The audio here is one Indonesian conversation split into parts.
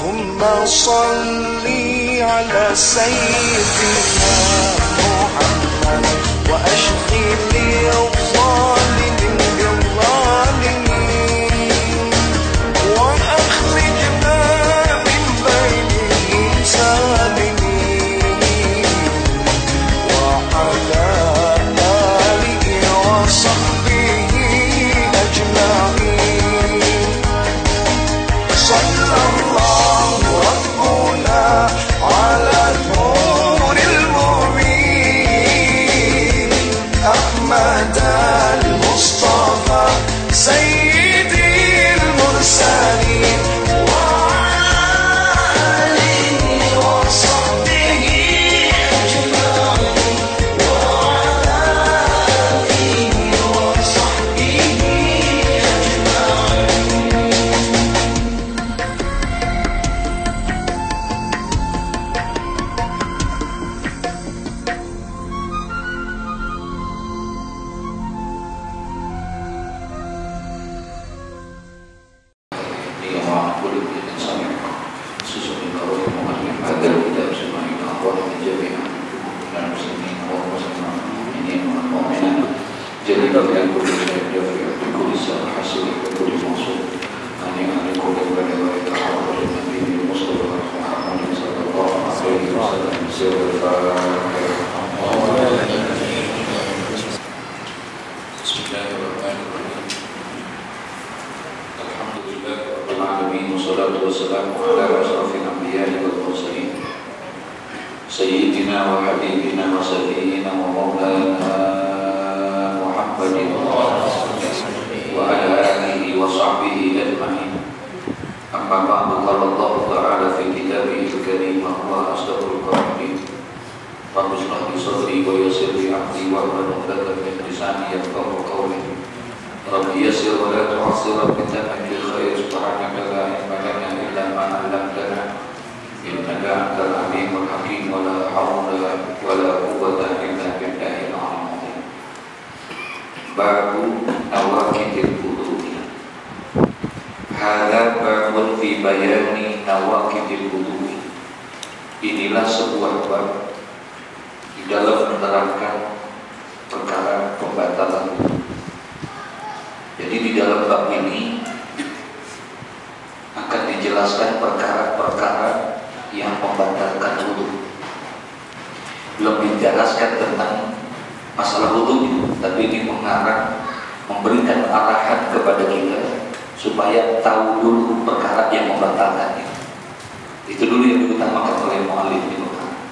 اللهم صل على سيدنا محمد وأشقي الظالمين بالظالمين وأخرجنا من بينهم سالمين وعلى آله وصحبه أجمعين. صلى الله ربنا على نور المبين أحمد المصطفى سيد المرسلين وعلى آله وصحبه أجمعين وعلى آله وصحبه سيدنا وحبيبنا وسيدنا ومولانا محمد وعلى آله وصحبه أجمعين. أما بعد قال الله تعالى في كتابه الكريم وهو أصدق القائلين رب اشرح لي صدري ويسر لي أمري واحلل عقدة من لساني يفقهوا قولي رب يسر ولا تعسر رب تمن الخير سبحانك لا علم لنا إلا ما علمتنا إنك أنت العليم الحكيم ولا حول ولا قوة إلا بالله العظيم. باب نواقض الوضوء. هذا باب في بيان نواقض الوضوء. Inilah sebuah bab di dalam menerangkan perkara pembatalan wudu. Jadi di dalam bab ini akan dijelaskan perkara-perkara yang membatalkan wudu. Belum dijelaskan tentang masalah wudu, tapi ini memberikan arahan kepada kita supaya tahu dulu perkara yang membatalkan itu. Itu dulu yang diutamakan oleh mu'allif ini.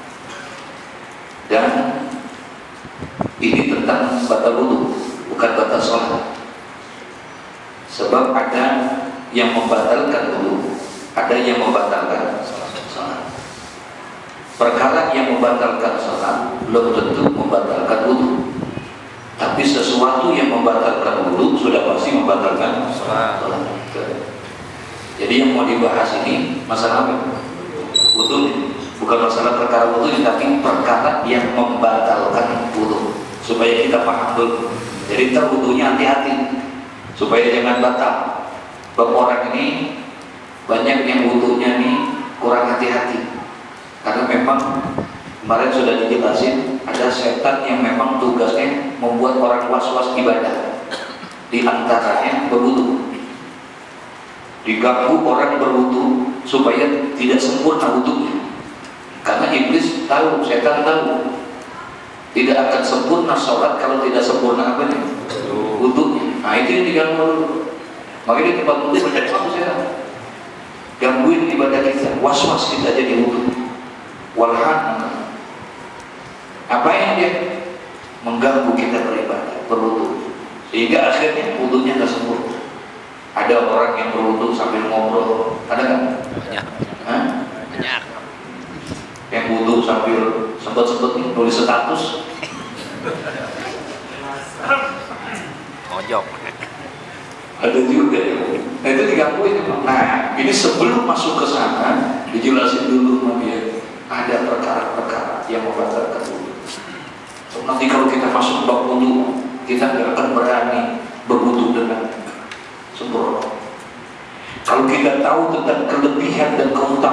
Dan ini tentang batal wudu, bukan batal sholat. Sebab ada yang membatalkan wudu, ada yang membatalkan sholat. Perkara yang membatalkan sholat belum tentu membatalkan wudu, tapi sesuatu yang membatalkan wudu sudah pasti membatalkan sholat. Jadi yang mau dibahas ini masalah apa? Wudu, bukan masalah perkara wudu, tapi perkara yang membatalkan wudu, supaya kita paham dulu. Jadi kita wudunya hati-hati supaya jangan batal. Sebab orang ini banyak yang wudunya nih kurang hati-hati, karena memang kemarin sudah dijelasin ada setan yang memang tugasnya membuat orang was-was ibadah. Di antaranya berwudu, diganggu orang berwudu supaya tidak sempurna wudunya, karena iblis tahu, setan tahu tidak akan sempurna sholat kalau tidak sempurna apa nih wudunya. Nah itu yang diganggu dulu. Makanya di tempat wudu banyak bagus ya, gangguin ibadah kita, was-was kita jadi wudu. Walhan, apa yang dia mengganggu kita beribadah, berwudu, sehingga akhirnya wudunya nggak sempurna. Ada orang yang berwudu sambil ngobrol, ada nggak? Banyak. Yang wudu sambil sempet-sempet nulis status. Ojok. Ada juga ya. Nah itu digangguin. Nah ini sebelum masuk ke sana dijelasin dulu sama dia. Ada perkara-perkara yang membatalkan wudu. Nanti kalau kita masuk bab wudu, kita nggak akan berani berwudu dengan sempurna. Kalau kita tahu tentang kelebihan dan keutamaan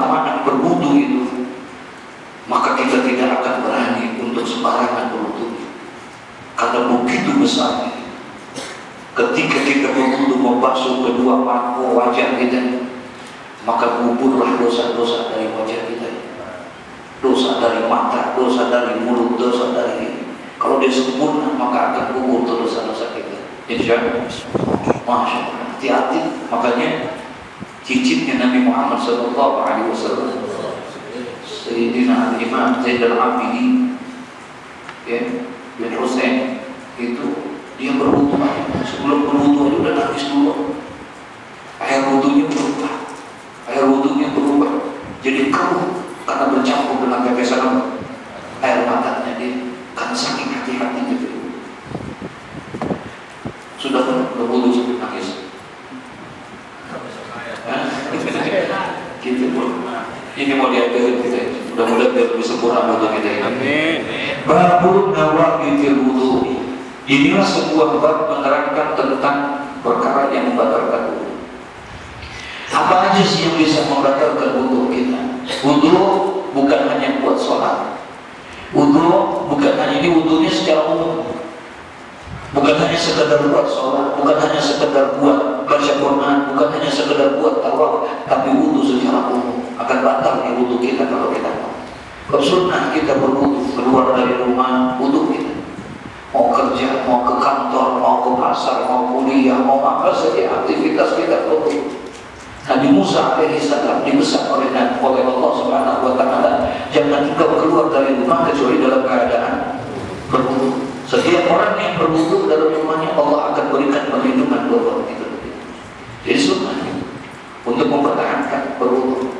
kedua wajah kita, maka guburlah dosa-dosa dari wajah kita, dosa dari mata, dosa dari mulut, dosa dari ini. Kalau dia sempurna maka akan gugur dosa-dosa kita. Insya Allah. Masya Allah. Hati-hati. Makanya cicitnya Nabi Muhammad SAW, Sayyidina Imam Zaid al-Abidin, bin Husain, itu dia berwudu. Sebelum berwudu aja udah nangis dulu. Air wudunya berubah jadi keruh karena bercampur dengan tetesan air matanya dia, karena saking hati-hatinya gitu. Sudah berwudu sampai nangis. Gitu pun. Ini mau diajarin kita. Mudah-mudahan biar lebih sempurna wudu kita ini. Amin. Babun nawaqidil wudu. Inilah sebuah bab menerangkan tentang perkara yang membatalkan wudu. Apa aja sih yang bisa membatalkan wudu kita? Wudu bukan hanya buat sholat. Wudu bukan hanya ini wudunya secara umum. Bukan hanya sekedar buat sholat, bukan hanya sekedar buat baca Quran, bukan hanya sekedar buat tawaf, tapi wudu secara umum. Akan batal di wudu kita kalau kita mau. Sunnah kita berwudu, keluar dari rumah, wudu kita. Mau kerja, mau ke kantor, mau ke pasar, mau kuliah, mau apa saja aktivitas kita wudu. Nabi Musa alaihissalam dipesan oleh Allah Subhanahu wa taala, jangan engkau keluar dari rumah kecuali dalam keadaan berwudu. Setiap orang yang berwudu dalam rumahnya, Allah akan berikan perlindungan buat orang itu. Jadi sunnah untuk mempertahankan berwudu.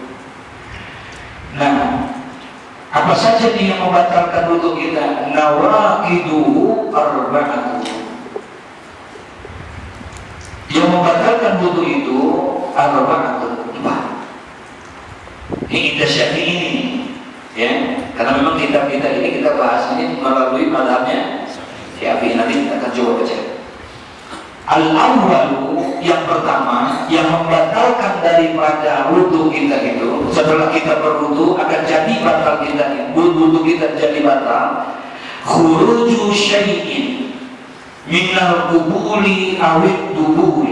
Nah, apa saja nih yang membatalkan wudu kita? Nawaqiduhu arba'atu. Yang membatalkan wudu itu arba'atu, 4. Ini kita Syafi'i ini, ya. Karena memang kitab-kitab ini kita bahas ini melalui mazhabnya Syafi'i. Nanti kita akan coba baca. Al-awwalu, yang pertama, yang membatalkan daripada wudu kita itu, setelah kita berwudu akan jadi batal kita, wudu kita jadi batal. Khuruju syai'in minal qubuli awid duburi.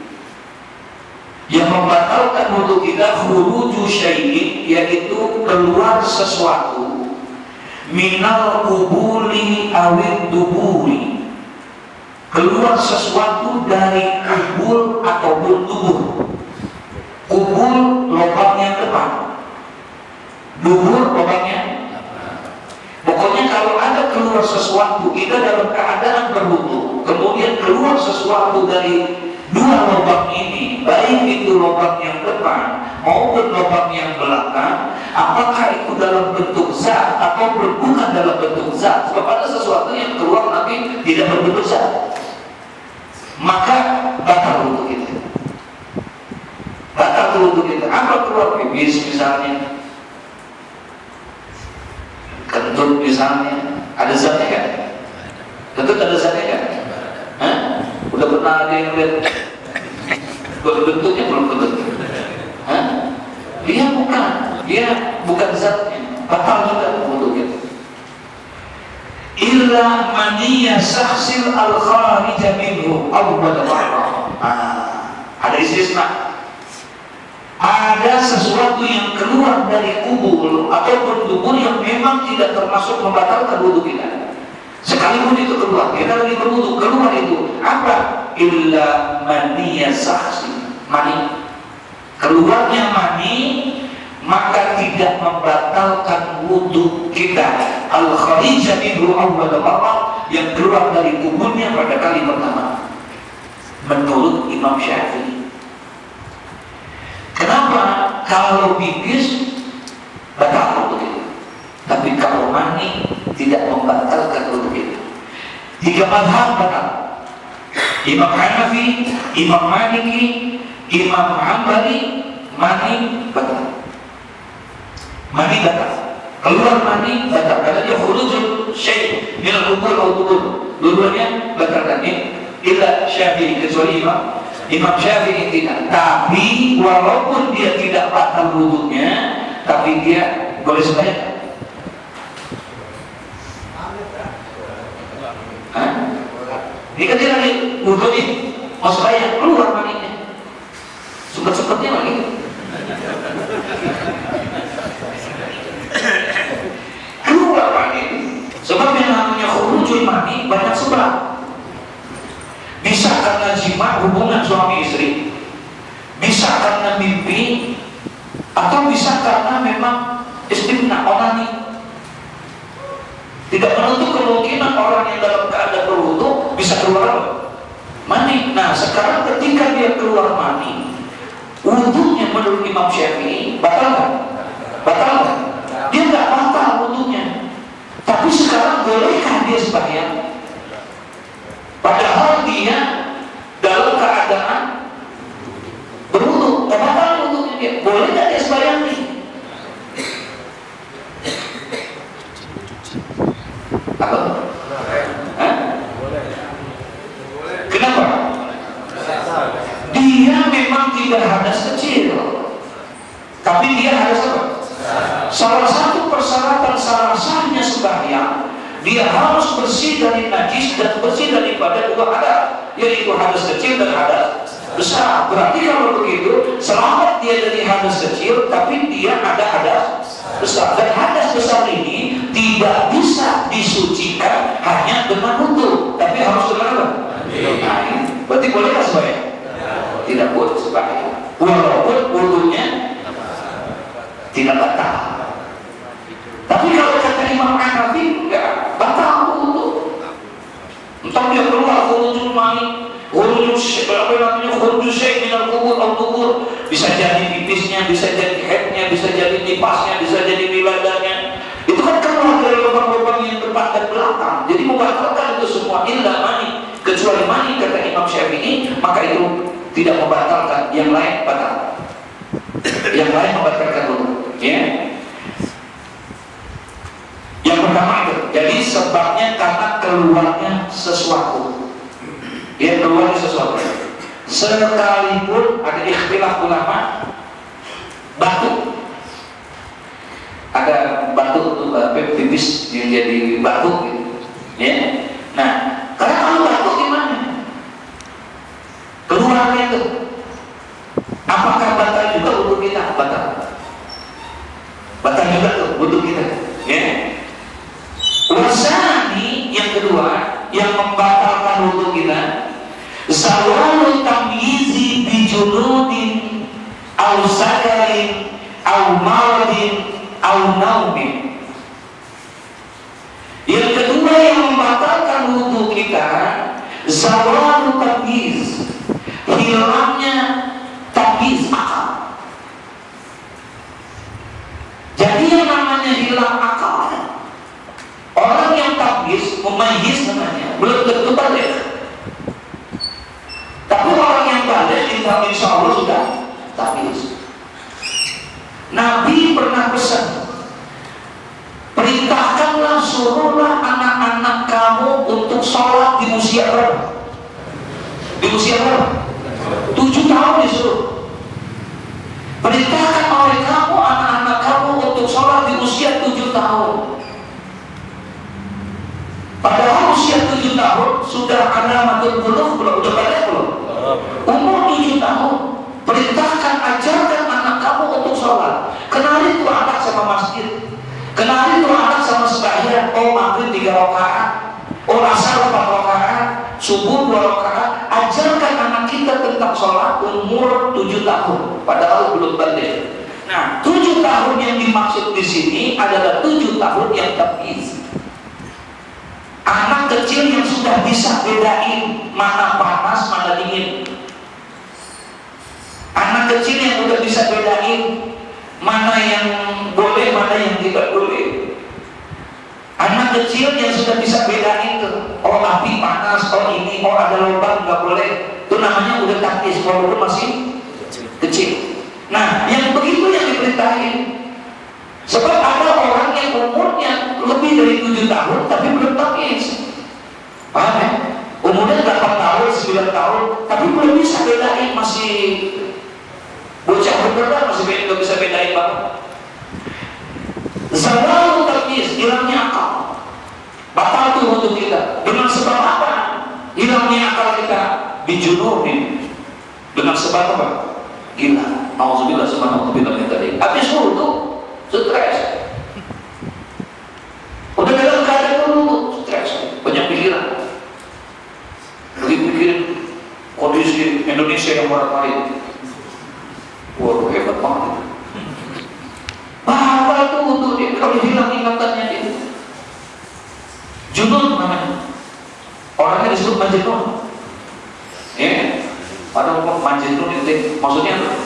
Yang membatalkan wudu kita khuruju syai'in, yaitu keluar sesuatu minal qubuli awid duburi, keluar sesuatu dari kubul ataupun dubur. Kubul lubangnya depan, dubur lubangnya. Pokoknya kalau ada keluar sesuatu, kita dalam keadaan berwudu, kemudian keluar sesuatu dari dua lubang ini, baik itu lubang yang depan maupun lubang yang belakang, apakah itu dalam bentuk zat atau bukan dalam bentuk zat? Sebab ada sesuatu yang keluar nanti tidak berbentuk zat, maka batal wudu kita. Batal wudu kita. Apa keluar pipis misalnya, kentut misalnya, ada zatnya kan? Kentut ada zatnya kan? Hah? Udah pernah ada yang lihat bentuknya belum tentu? Hah? Dia bukan zatnya, batal juga wudu kita. Illa maniya sahsil al-kharija minhu awwal marrah. Ada istisna. Ada sesuatu yang keluar dari kubul ataupun dubur yang memang tidak termasuk membatalkan wudu kita. Sekalipun itu keluar, kita lagi berwudu, keluar itu apa? Illa maniya sahsil, mani. Keluarnya mani maka tidak membatalkan wudu kita. Al-kharija minhu awwal marrah, yang keluar dari kuburnya pada kali pertama, menurut Imam Syafi'i. Kenapa? Kalau pipis batal wudu kita, tapi kalau mani tidak membatalkan wudu kita. 3 mazhab batal. Imam Hanafi, Imam Maliki, Imam Hambali, mani batal. Mani batal. Keluar mani batal. Karena dia khurujul syai' min al-qubur atau dubur. Dua-duanya batalkan. Illa Syafi'i, kecuali Imam Syafi'i tidak. Tapi walaupun dia tidak batal wudunya, tapi dia boleh sembahyang. Dia kan dia lagi wudu nih, mau sembahyang, keluar maninya. Sempet-sempetnya lagi. Keluar mani. Sebab yang namanya khurujul mani banyak sebab. Bisa karena jima, hubungan suami istri, bisa karena mimpi, atau bisa karena memang istimna, onani. Tidak menutup kemungkinan orang yang dalam keadaan berwudu bisa keluar mani. Nah, sekarang ketika dia keluar mani, wudunya menurut Imam Syafi'i batal kan? Batal kan? Dia nggak batal wudunya. Tapi sekarang bolehkah dia sembahyang? Padahal dia dalam keadaan berwudu, nggak batal wudunya dia. Boleh nggak dia sembahyang nih? Apa? Hah? Kenapa? Dia memang tidak hadas kecil, tapi dia hadas apa? Salah satu persyaratan sahnya sembahyang, dia harus bersih dari najis dan bersih daripada dua hadas, yaitu hadas kecil dan hadas besar. Berarti kalau begitu, selamat dia dari hadas kecil, tapi dia ada hadas besar. Dan hadas besar ini tidak bisa disucikan hanya dengan wudu, tapi harus dengan apa? Berarti boleh nggak sembahyang? Tidak boleh sembahyang, walaupun wudunya tidak batal. Tapi kalau kata Imam Hanafi, nggak batal wudu. Entah dia keluar khurujul mani, khurujul syai' minal qubur atau kubur, bisa jadi pipisnya, bisa jadi headnya, bisa jadi nipasnya, bisa jadi wiladahnya. Itu kan keluar dari lubang-lubang yang depan dan belakang. Jadi membatalkan itu semua illa mani, kecuali mani kata Imam Syafi'i, maka itu tidak membatalkan, yang lain batal. Yang lain membatalkan wudu. Ya. Yang pertama itu, jadi sebabnya karena keluarnya sesuatu. Ya, keluarnya sesuatu. Sekalipun ada ikhtilaf ulama, batu, ada batu pipis yang jadi batu gitu. Ya. Nah, karena kalau batu gimana? Keluarnya itu, apakah batal juga wudu kita? Batal. Batal juga tuh wudu kita. Ya. Wasani yang kedua yang membatalkan wudu kita, zawalu tamyizi bi junudin aw sadarin aw maradin aw naumin. Yang kedua yang membatalkan wudu kita, zawalu tamyiz, hilangnya tamyiz akal. Jadi yang namanya hilang akal, orang yang tamyiz, memayyiz namanya, belum tentu balik. Tapi orang yang balik, insya Allah sudah tamyiz. Nabi pernah pesan, perintahkanlah, suruhlah anak-anak kamu untuk sholat di usia berapa? Di usia berapa? 7 tahun disuruh. Perintahkan oleh kamu anak-anak kamu untuk sholat di usia 7 tahun. Padahal usia 7 tahun sudah alamatul bulugh belum? Udah balik belum? Umur 7 tahun. Perintahkan, ajarkan anak kamu untuk sholat. Kenalin tuh anak sama masjid. Kenalin tuh anak sama sembahyang. Oh, maghrib 3 rakaat. Oh, asar 4 rakaat. Subuh 2 rakaat. Ajarkan anak kita tentang sholat umur 7 tahun. Padahal belum balik. Nah, 7 tahun yang dimaksud di sini adalah 7 tahun yang tamyiz. Anak kecil yang sudah bisa bedain mana panas, mana dingin. Anak kecil yang sudah bisa bedain mana yang boleh, mana yang tidak boleh. Anak kecil yang sudah bisa bedain tuh, oh api panas, oh ini, oh ada lubang, nggak boleh. Itu namanya udah tamyiz, walaupun masih kecil. Nah, yang begitu yang diperintahin. Sebab ada orang yang umurnya lebih dari 7 tahun tapi belum tamyiz. Paham ya? Umurnya 8 tahun, 9 tahun tapi belum bisa bedain, masih bocah beneran, masih nggak bisa bedain banget. Zawalu tamyiz, hilangnya akal. Batal tuh untuk kita. Dengan sebab apa? Hilangnya akal kita. Bijunubin. Dengan sebab apa? gila, nauzubillah subhanallah tadi. Habis wudu stres. Udah dalam keadaan wudu stres, banyak pikiran. Lagi pikirin kondisi Indonesia yang bolak-balik. Waduh, hebat banget. Apa itu wudu dia? Kalau hilang ingatannya dia. Junun namanya. Orangnya disebut majnun. Ya, ada orang majnun itu maksudnya apa?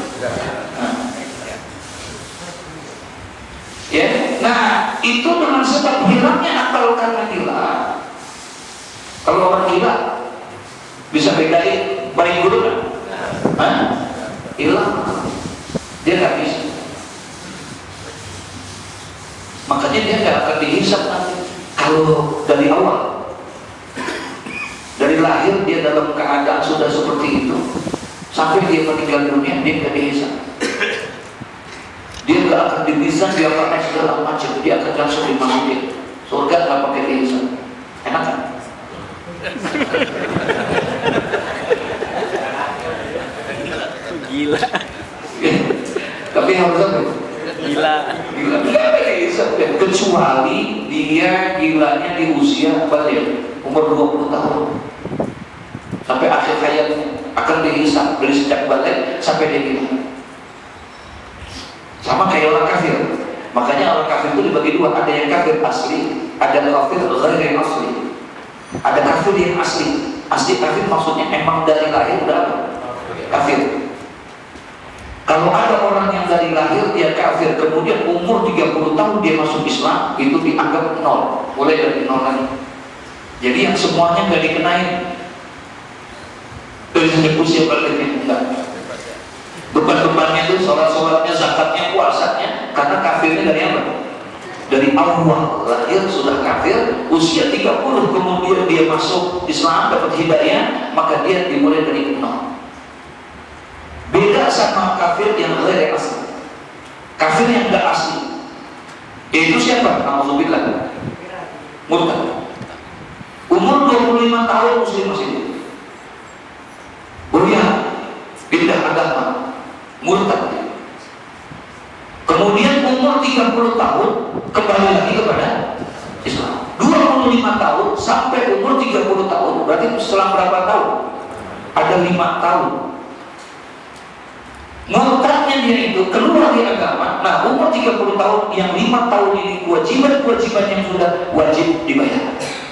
Ya, nah itu dengan sebab hilangnya akal karena gila. Kalau orang gila bisa bedain baik buruk kan? Hilang, dia nggak bisa. Makanya dia nggak akan dihisap nanti. Kalau dari awal, dari lahir dia dalam keadaan sudah seperti itu, sampai dia meninggal dunia dia nggak dihisap. Dia nggak akan dihisap, dia pakai segala macam, dia akan langsung dimasukin surga nggak pakai dihisap. Enak kan? Gila. Tapi harus apa? Gila. Kecuali dia gilanya di usia balik umur 20 tahun sampai akhir hayatnya akan dihisap dari sejak balik sampai dia gila. Sama kayak orang kafir. Makanya orang kafir itu dibagi dua, ada yang kafir asli, ada kafir ghairi asli. Ada kafir yang asli. Asli kafir maksudnya emang dari lahir udah kafir. Kalau ada orang yang dari lahir dia kafir, kemudian umur 30 tahun dia masuk Islam, itu dianggap nol, boleh dari nol lagi. Jadi yang semuanya nggak dikenain dari sejak usia baliknya, enggak. Beban-bebannya itu sholat-sholatnya, zakatnya, puasanya, karena kafirnya dari apa? Dari awal lahir sudah kafir, usia 30 kemudian dia masuk Islam, dapat hidayah, maka dia dimulai dari nol. Beda sama kafir yang ghairi asli. Kafir yang enggak asli, yaitu siapa? Alhamdulillah, murtad. Umur 25 tahun muslim masih goyah, pindah agama, murtad. Kemudian umur 30 tahun kembali lagi kepada Islam. 25 tahun sampai umur 30 tahun, berarti setelah berapa tahun? Ada 5 tahun. Murtadnya dia itu keluar dari agama. Nah, umur 30 tahun, yang 5 tahun ini kewajiban-kewajiban yang sudah wajib dibayar.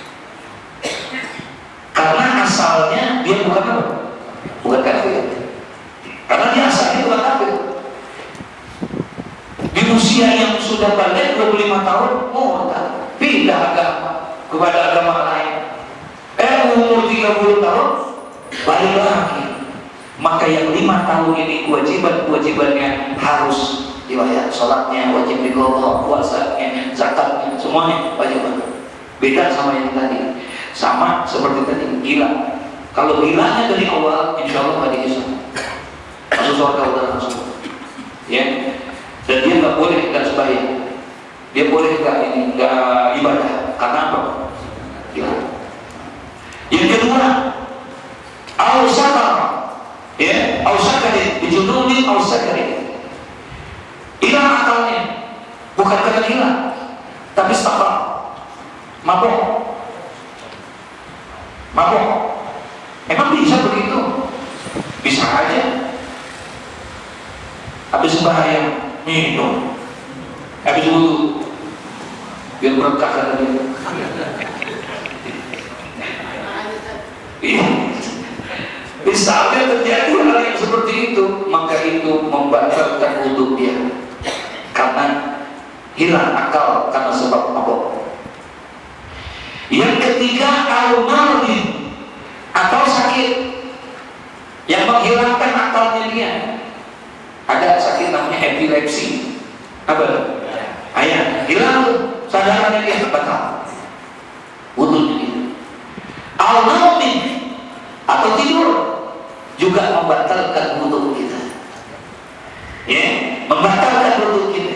Karena asalnya dia bukan apa? Bukan kafir. Karena dia asalnya bukan kafir. Di usia yang sudah balik 25 tahun, murtad, pindah agama kepada agama lain. Umur 30 tahun balik lagi. Maka yang 5 tahun ini kewajiban-kewajibannya harus dibayar. Sholatnya wajib diqadha, puasanya, zakatnya, semuanya wajib. Beda sama yang tadi. Sama seperti tadi, gila. Kalau gilanya dari awal, insya Allah nggak dihisap, masuk surga udah langsung. Ya. Dan dia nggak boleh nggak sembahyang. Dia boleh nggak ibadah. Karena apa? Gila. Yang kedua, al-sakar. Ya, al-sakari, bijununin al-sakari. Hilang akalnya, bukan karena gila, tapi sakar, mabok. Emang bisa begitu? Bisa aja. Habis sembahyang minum, habis wudu biar berkah kata dia. Misalnya terjadi hal yang seperti itu, maka itu membatalkan wudu dia karena hilang akal karena sebab mabok. Yang ketiga, al-marid atau sakit yang menghilangkan akalnya dia. Ada sakit namanya epilepsi. Apa? Ayah, hilang tuh sadarannya dia, batal wudunya dia. Al-naumid atau tidur juga membatalkan wudu kita. Ya, membatalkan wudu kita.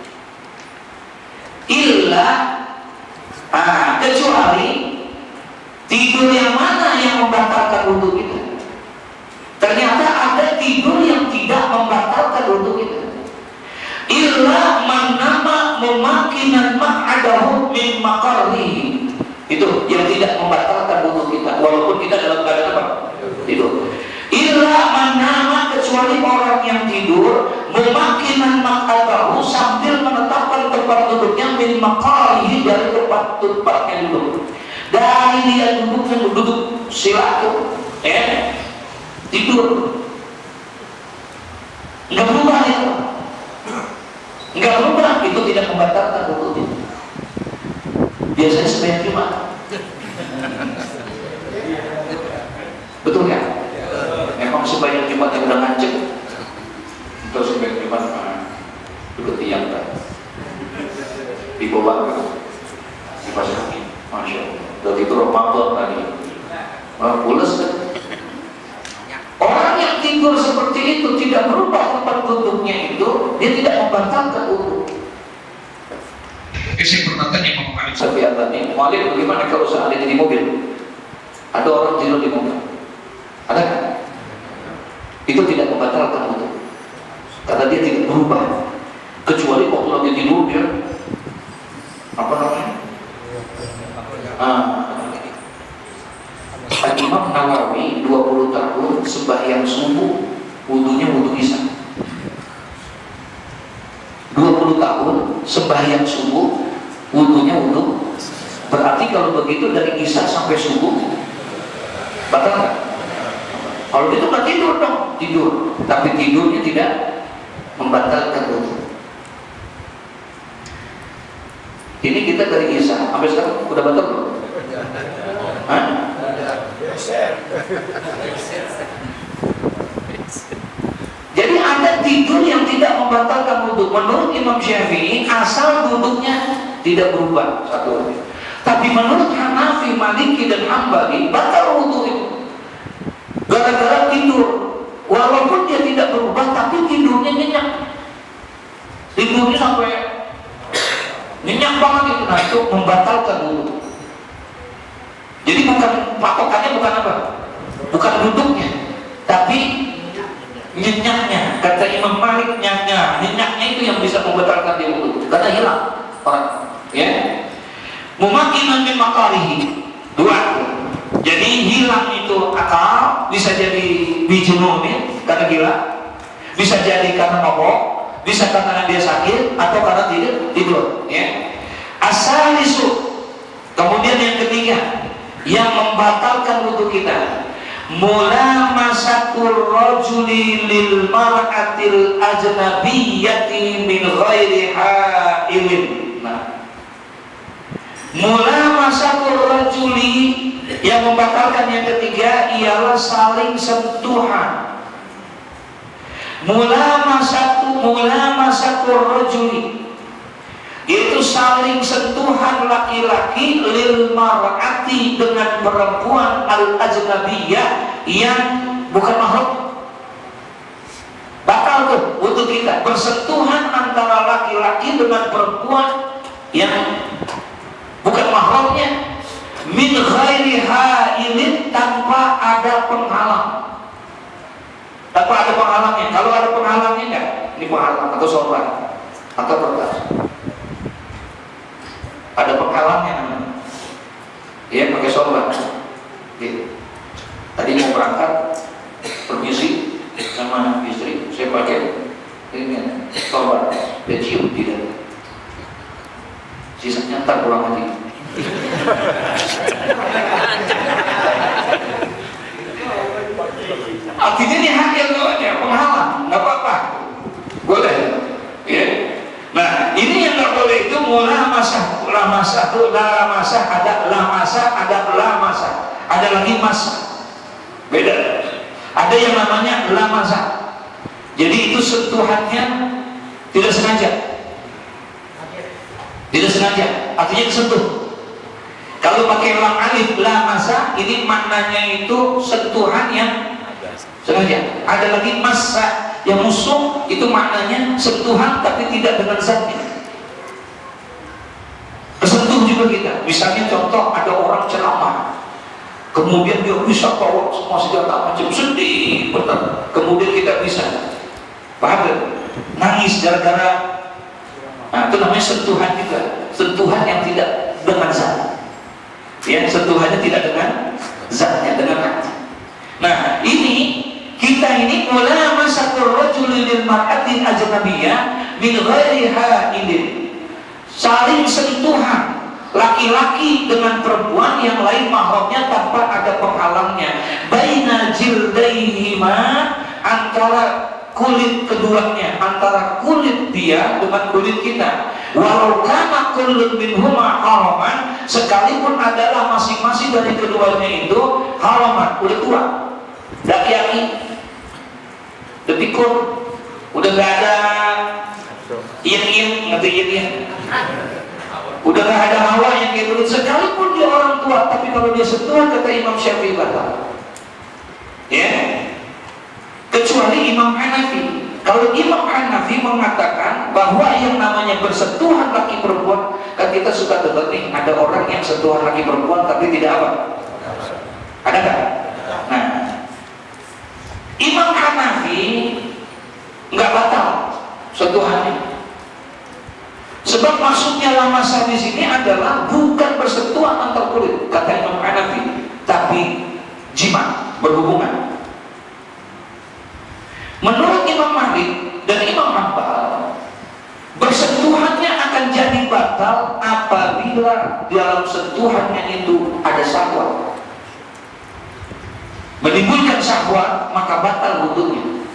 Kecuali tidur yang mana yang membatalkan wudu kita. Ternyata ada tidur yang tidak membatalkan mumakinan ma'adahu min maqarrihi. Itu yang tidak membatalkan wudu kita walaupun kita dalam keadaan apa? Tidur. Illa manama, kecuali orang yang tidur mumakinan maqadahu, sambil menetapkan tempat duduknya min maqarrihi, dari tempatnya duduk. Dari dia duduk sila itu, tidur, nggak berubah itu, nggak berubah, itu tidak membatalkan wudu. Biasanya sembahyang Jumat, betul ya? Memang sembahyang Jumat yang udah ngancep, terus sembahyang Jumat duduk tiang kan, di bawah di pasar kaki, masya Allah. Dan itu Ramadan tadi, pulas kan? Orang yang tidur seperti itu tidak berubah tempat duduknya itu, dia tidak membatalkan wudu. Saya pernah tanya Imam Malik Syafi'i tadi, Malik bagaimana kalau seandainya di mobil ada orang tidur di mobil, ada kan? Itu tidak membatalkan wudu, karena dia tidak berubah, kecuali waktu lagi tidur dia apa namanya? Imam Nawawi 20 tahun sembahyang subuh, wudunya wudu isya. 20 tahun sembahyang subuh, wudunya wudu. Berarti kalau begitu dari isya sampai subuh batal nggak? Kalau itu nggak tidur dong, tidur. Tapi tidurnya tidak membatalkan wudu. Ini kita dari isya sampai sekarang udah batal belum? Hah? Jadi ada tidur yang tidak membatalkan wudu. Menurut Imam Syafi'i asal duduknya tidak berubah, satu lagi. Tapi menurut Hanafi, Maliki dan Hambali batal wudu itu gara-gara tidur. Walaupun dia tidak berubah, tapi tidurnya nyenyak. Tidurnya sampai nyenyak banget itu. Nah, itu membatalkan wudu. Jadi bukan patokannya, bukan apa? Bukan duduknya, tapi nyenyaknya. Kata Imam Malik, nyenyaknya itu yang bisa membatalkan dia wudu, karena hilang orang. Ya, mumakinan min maqarihi, dua. Jadi hilang itu akal, bisa jadi bijununin karena gila, bisa jadi karena mabok, bisa karena dia sakit, atau karena tidur. Ya, asalisu. Kemudian yang ketiga yang membatalkan wudu kita, mulamasatul rajuli lil mar'atil ajnabiyyati min ghairi ha'ilin. Nah, mulamasatul rajuli yang membatalkan yang ketiga ialah saling sentuhan. Mulamasatul rajuli, yaitu saling sentuhan laki-laki lil mar'ati dengan perempuan al ajnabiyah yang bukan mahram. Batal tuh wudu kita, bersentuhan antara laki-laki dengan perempuan yang bukan mahramnya, min ghairi ha'ilin, tanpa ada penghalang. Tanpa ada penghalangnya. Kalau ada penghalangnya enggak? Ini penghalang atau sorban atau kertas. Ada penghalangnya namanya, ya, pakai sorban. Gitu. Tadi mau berangkat, permisi sama istri, saya pakai ini sorban, dia cium tidak, sisanya ntar pulang lagi. Artinya ini hak yang namanya penghalang, nggak apa-apa, boleh. Ya. Nah, ini yang nggak boleh itu mulamasah, ada lamasa, ada lagi masa, beda. Ada yang namanya lamasa, jadi itu sentuhannya tidak sengaja, artinya disentuh. Kalau pakai lam alif lamasa, ini maknanya itu sentuhan yang sengaja. Ada lagi masa yang musuh, itu maknanya sentuhan tapi tidak dengan zatnya. Kesentuh juga kita. Misalnya contoh, ada orang ceramah, kemudian dia bisa bawa semua senjata macam, sedih benar. Kemudian kita bisa, paham gak? Nangis gara-gara Nah, itu namanya sentuhan juga, sentuhan yang tidak dengan zat. Ya, sentuhannya tidak dengan zatnya, dengan hati. Nah, ini kita ini mulamasatul rajuli lil mar'ati ajnabiyyah min ghairi ha'ilin. Saling sentuhan laki-laki dengan perempuan yang lain mahramnya tanpa ada penghalangnya. Baina jildaihima, antara kulit keduanya, antara kulit dia dengan kulit kita. Walau kana kullun minhuma haraman, sekalipun adalah masing-masing dari keduanya itu haraman, udah tua, laki-laki, udah pikun, udah gak ada yin-yin, ngerti yin-yin, udah gak ada hawa yang kayak dulu. Sekalipun dia orang tua, tapi kalau dia sentuhan, kata Imam Syafi'i batal. Ya, kecuali Imam Hanafi. Kalau Imam Hanafi mengatakan bahwa yang namanya bersentuhan laki perempuan, kan kita suka dengar nih, ada orang yang sentuhan laki perempuan tapi tidak apa? Ada nggak? Nah, Imam Hanafi nggak batal sentuhannya. Sebab maksudnya lamasa di sini adalah bukan bersentuhan antar kulit, kata Imam Hanafi, tapi jima, berhubungan. Menurut Imam Malik dan Imam Hanbal, bersentuhannya akan jadi batal apabila dalam sentuhannya itu ada syahwat. Menimbulkan syahwat, maka batal wudunya.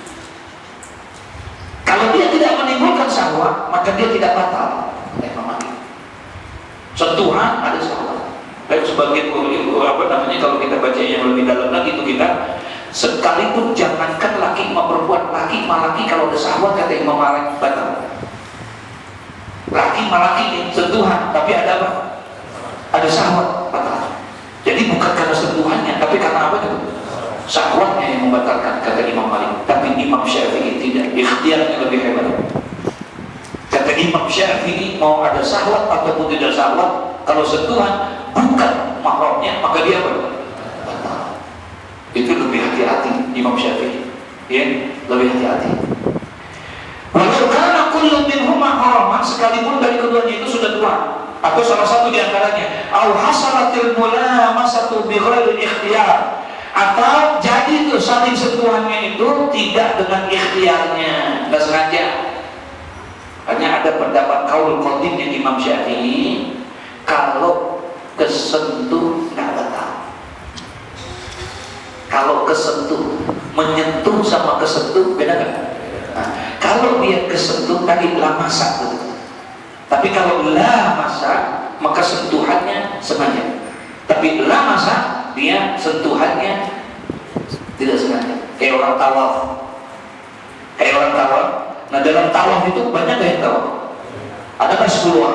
Kalau dia tidak menimbulkan syahwat, maka dia tidak batal. Imam Malik. Sentuhan ada syahwat. Baik sebagian apa namanya, kalau kita baca yang lebih dalam lagi itu kita, sekalipun jangankan laki sama perempuan, laki sama laki kalau ada syahwat, kata Imam Malik batal. Laki sama laki sentuhan, tapi ada apa? Ada syahwat, batal. Jadi bukan karena sentuhannya, tapi karena apa itu? Syahwatnya yang membatalkan, kata Imam Malik. Tapi Imam Syafi'i tidak, ikhtiarnya lebih hebat. Kata Imam Syafi'i, mau ada syahwat ataupun tidak syahwat, kalau sentuhan bukan mahramnya, maka dia apa? Itu lebih hati-hati Imam Syafi'i, ya, lebih hati-hati. Walau kana kullu minhuma haraman, sekalipun dari keduanya itu sudah tua, atau salah satu di antaranya, au hasalatil mulamasatu bi ghairi ikhtiyar, atau jadi itu saling sentuhannya itu tidak dengan ikhtiarnya, enggak sengaja. Hanya ada pendapat kaul qadimnya Imam Syafi'i, kalau kesentuh nggak batal. Kalau kesentuh, menyentuh sama kesentuh beda kan? Nah, kalau dia kesentuh tadi lamasa tuh. Tapi kalau lamasa, maka sentuhannya sengaja. Tapi lamasa, dia sentuhannya tidak sengaja. Kayak orang tawaf. Kayak orang tawaf. Nah, dalam tawaf itu banyak gak yang tawaf? Ada kan 10 orang?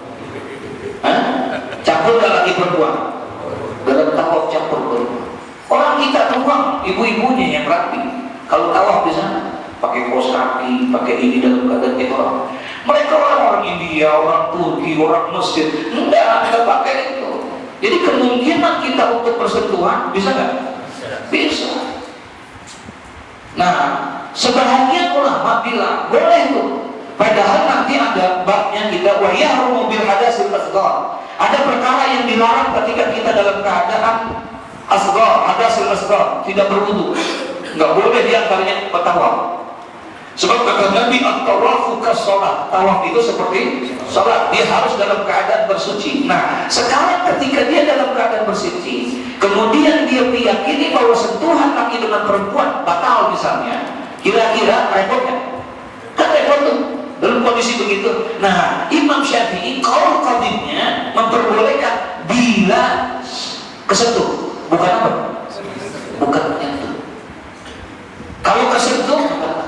Campur gak lagi perempuan? Dalam tawaf campur perempuan. Orang kita tuang, ibu-ibunya yang rapi. Kalau tawaf di sana, pakai kaos kaki, pakai ini dalam keadaan ihram. Mereka orang India, orang Turki, orang Mesir, enggak pakai itu. Jadi kemungkinan kita untuk bersentuhan bisa nggak? Bisa. Nah, sebahagian ulama bilang boleh tuh. Padahal nanti ada babnya kita wa yahrumu bil hadatsil asghar. Ada perkara yang dilarang ketika kita dalam keadaan asghar, hadatsil asghar, tidak berwudu. Enggak boleh diantaranya bertawaf. Sebab kata Nabi, at-tawafu kas-shalah. Tawaf itu seperti salat, dia harus dalam keadaan bersuci. Nah, sekarang ketika dia dalam keadaan bersuci, kemudian dia meyakini bahwa sentuhan laki dengan perempuan batal misalnya, kira-kira repotnya? Kan repot tuh dalam kondisi begitu. Nah, Imam Syafi'i qaul qadimnya memperbolehkan bila kesentuh, bukan apa? Bukan menyentuh. Kalau kesentuh,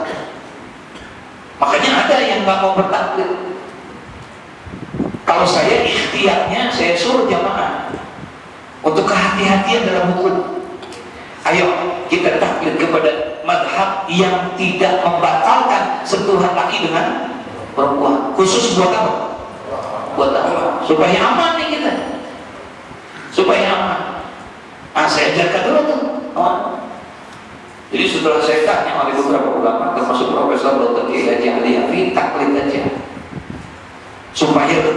makanya ada yang nggak mau bertaklid. Kalau saya ikhtiarnya, saya suruh jamaah untuk kehati-hatian dalam hukum. Ayo kita taklid kepada madhab yang tidak membatalkan sentuhan laki dengan perempuan. Khusus buat apa? Buat apa? Supaya aman nih kita. Supaya aman. Nah, saya jaga dulu tuh. Jadi setelah saya tanya oleh beberapa ulama, termasuk Profesor Dr. Kiai Haji Ali Yafi, taklid aja.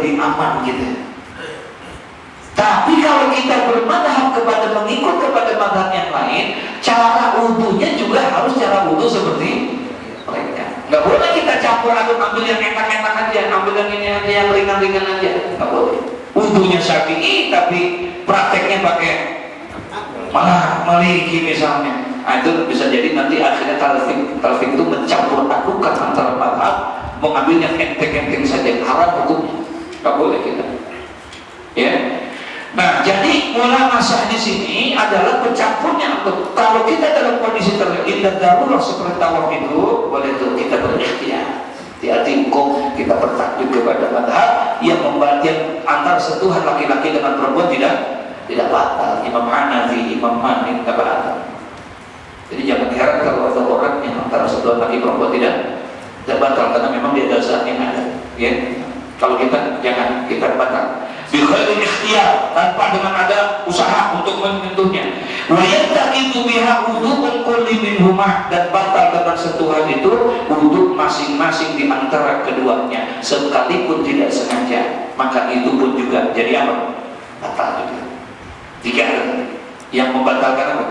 lebih aman gitu. Tapi kalau kita bermadhab kepada mengikut kepada madhab yang lain, cara wudunya juga harus cara wudu seperti mereka. Nggak boleh kita campur aduk, ambil yang enak-enak aja, ambil yang ini aja, yang ringan-ringan aja. Nggak boleh. Wudunya Syafi'i tapi prakteknya pakai malah maliki misalnya. Nah, itu bisa jadi nanti akhirnya talfik itu mencampur adukan antara madhab, mengambil yang enteng-enteng saja, haram hukumnya. Nggak boleh kita. Ya. Nah, jadi mula masalah di sini adalah pencampurnya. Kalau kita dalam kondisi terlihat darurat seperti tawaf itu, boleh tuh kita berikhtiar. Hati-hati hukum kita bertakbir kepada madhab yang membagian antara sentuhan laki-laki dengan perempuan tidak batal. Imam Hanafi, Imam Malik tidak batal. Jadi jangan diharap kalau ada orang yang antara sentuhan laki perempuan tidak batal, karena memang dia dasarnya ada. Ya, kalau kita jangan kita batal. Bikhairil ikhtiyar, tanpa dengan ada usaha untuk menyentuhnya. Wa yattaqidu biha wudu'un kulli minhuma, dan batal dengan sentuhan itu wudu masing-masing di antara keduanya sekalipun tidak sengaja, maka itu pun juga jadi apa? Batal juga. Tiga yang membatalkan apa?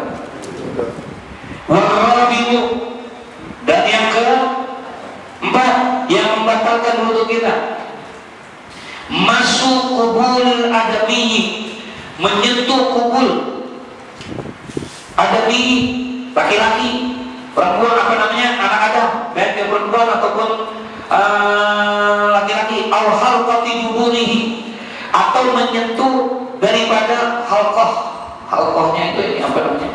Warabiu, dan yang keempat yang membatalkan wudu kita, masuk kubul adami, menyentuh kubul adami, laki-laki, perempuan, apa namanya, anak Adam, baik yang perempuan ataupun laki-laki, al halqati duburihi, atau menyentuh daripada halqahnya itu ini apa namanya?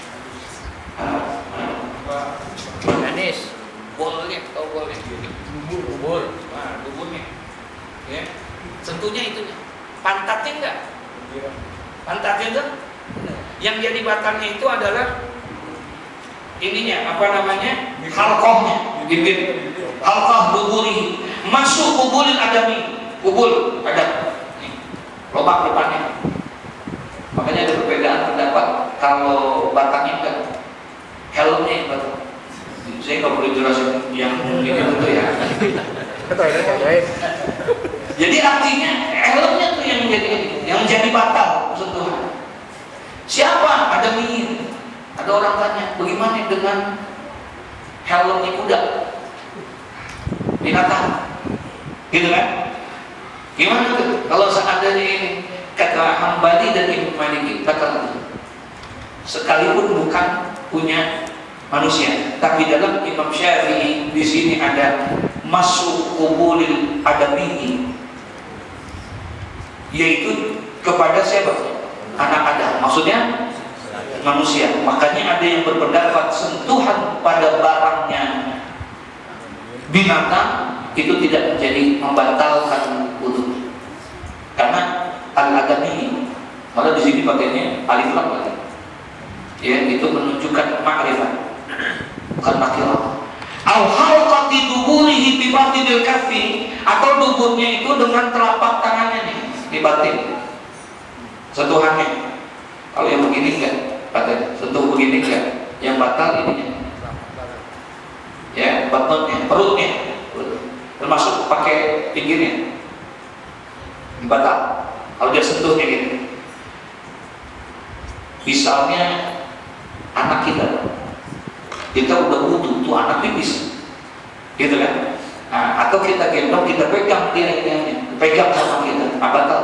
Anis, boleh atau boleh? Dubur, duburnya, ya. Sentuhnya itu, pantatnya enggak? Pantatnya itu, yang jadi batalnya itu adalah ininya, apa namanya? Halqahnya, bibir, halqah duburi, masuk kubulil adami, kubul adam, lubang depannya. Makanya ada perbedaan pendapat kalau batangnya enggak, helmnya yang batal. Saya nggak boleh jelasin yang ini itu ya. Jadi artinya helmnya tuh yang jadi batal sentuhan. Siapa? Ada minyak. Ada orang tanya, bagaimana dengan helmnya kuda? Binatang, gitu kan? Gimana tuh? Kalau seandainya ini kata Hambali dan Imam Maliki, kata sekalipun bukan punya manusia, tapi dalam Imam Syafi'i di sini ada masuk kubulil adami, yaitu kepada siapa? Anak Adam, maksudnya manusia. Makanya ada yang berpendapat sentuhan pada barangnya binatang itu tidak menjadi membatalkan wudu, karena al-adami, malah di sini pakainya alif lam lagi. Ya, itu menunjukkan makrifat, bukan makillah. Al-halqati duburihi bi batinil kaffi, atau duburnya itu dengan telapak tangannya nih, di batin. Sentuhannya. Kalau yang begini enggak, batin. Sentuh begini enggak. Yang batal ininya. Ya, batonnya, perutnya. Termasuk pakai pinggirnya. Batal. Kalau dia sentuhnya gini. Misalnya anak kita udah wudu, tuh anak pipis, gitu kan? Nah, atau kita gendong, kita pegang dia, pegang sama kita, batal.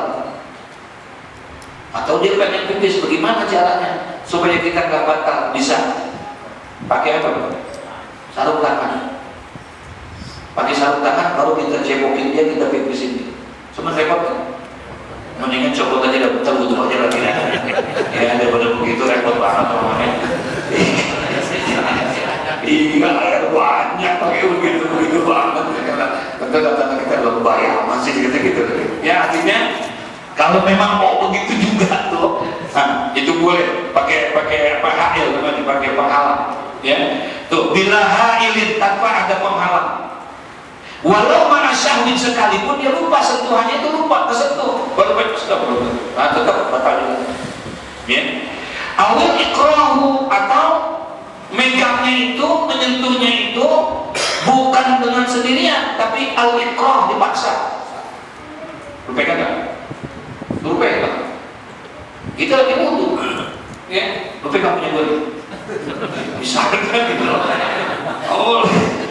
Atau dia pengen pipis, bagaimana caranya supaya kita nggak batal? Bisa pakai apa? Sarung tangan. Pakai sarung tangan, baru kita cepokin dia, kita pipisin. Cuma repot kan? Mendingan copot aja, dapat wudu aja lagi. Ya, daripada begitu repot banget namanya. Iya, banyak pakai begitu banget. Kata kita lebay masih gitu. Ya, artinya kalau memang mau begitu juga tuh, nah, itu boleh pakai apa, hail, namanya dipakai penghalang. Ya, tuh bila hailin tanpa ada penghalang. Walau mana syahwin sekalipun dia lupa sentuhannya, itu lupa kesentuh, baru nah, tetap batal juga. Ya, awal ikrahu, atau megangnya itu, menyentuhnya itu bukan dengan sendirian, tapi al-ikrah, dipaksa. Lu pegang nggak? Lu pegang. Kita lagi wudu, ya. Lu pegang punya gue. Bisa kan gitu loh. Oh,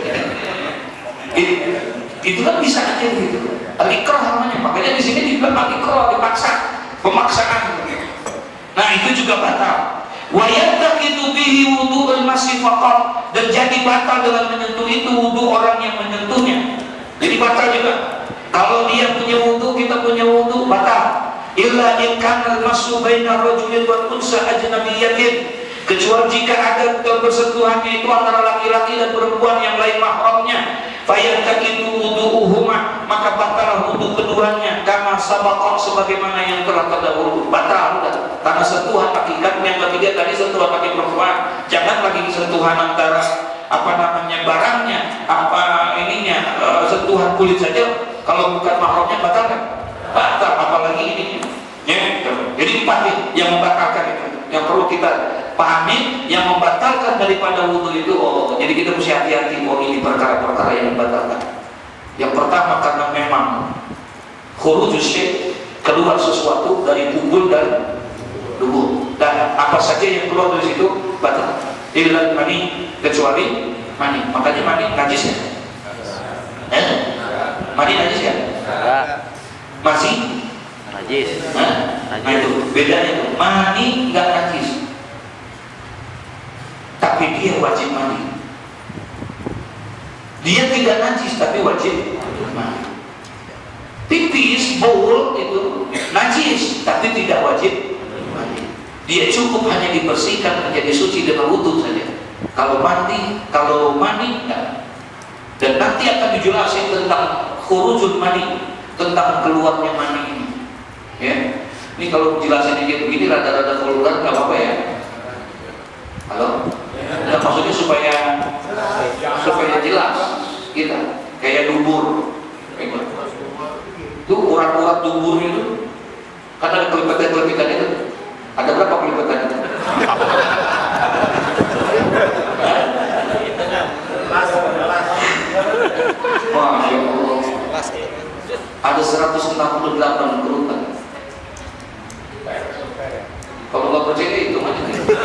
itu kan bisa aja gitu. Al-ikrah namanya. Makanya di sini dibilang al-ikrah, dipaksa, pemaksaan. Nah itu juga batal. Wa yattaqidu bihi wudu'ul masih faqat, dan jadi batal dengan menyentuh itu wudu orang yang menyentuhnya. Jadi batal juga. Kalau dia punya wudu, kita punya wudu, batal. Illa in kana al-mashu baina rajulin wa unsa ajnabiyyatin, kecuali jika ada persentuhannya itu antara laki-laki dan perempuan yang lain mahramnya. Fayantaqidu wudu'uhuma, maka batal wudu keduanya, kama sabaqah, sebagaimana yang telah terdahulu. Batal udah. Karena sentuhan hakikatnya yang ketiga tadi sentuhan laki perempuan. Jangan lagi sentuhan antara apa namanya barangnya, apa ininya, sentuhan kulit saja. Kalau bukan mahramnya batal kan? Batal, apalagi ini. Ya, jadi empat yang membatalkan itu, yang perlu kita pahami. Yang membatalkan daripada wudhu itu, jadi kita mesti hati-hati. Ini perkara-perkara yang membatalkan. Yang pertama, karena memang khurujus syai', keluar sesuatu dari bubul dan tubuh, dan apa saja yang keluar dari situ batal. Illa mani, kecuali mani. Makanya mani najis ya? Mani najis ya? Masih najis. Nah itu bedanya itu. Mani nggak najis, tapi dia wajib mandi. Dia tidak najis tapi wajib mandi. Pipis, bowl itu najis tapi tidak wajib mandi. Dia cukup hanya dibersihkan menjadi suci dengan wudu saja. Kalau mandi enggak. Dan nanti akan dijelasin tentang khurujul mani, tentang keluarnya mani ini. Ya, ini kalau jelasin kayak begini rada-rada vulgar, nggak apa-apa ya. Halo? Nah, maksudnya supaya jelas kita kayak dubur. Itu urat-urat dubur itu kan ada kelipetan itu. Ada berapa kelipetan itu? Masya Allah. Ada 168 kerutan. Kalau nggak percaya itu aja.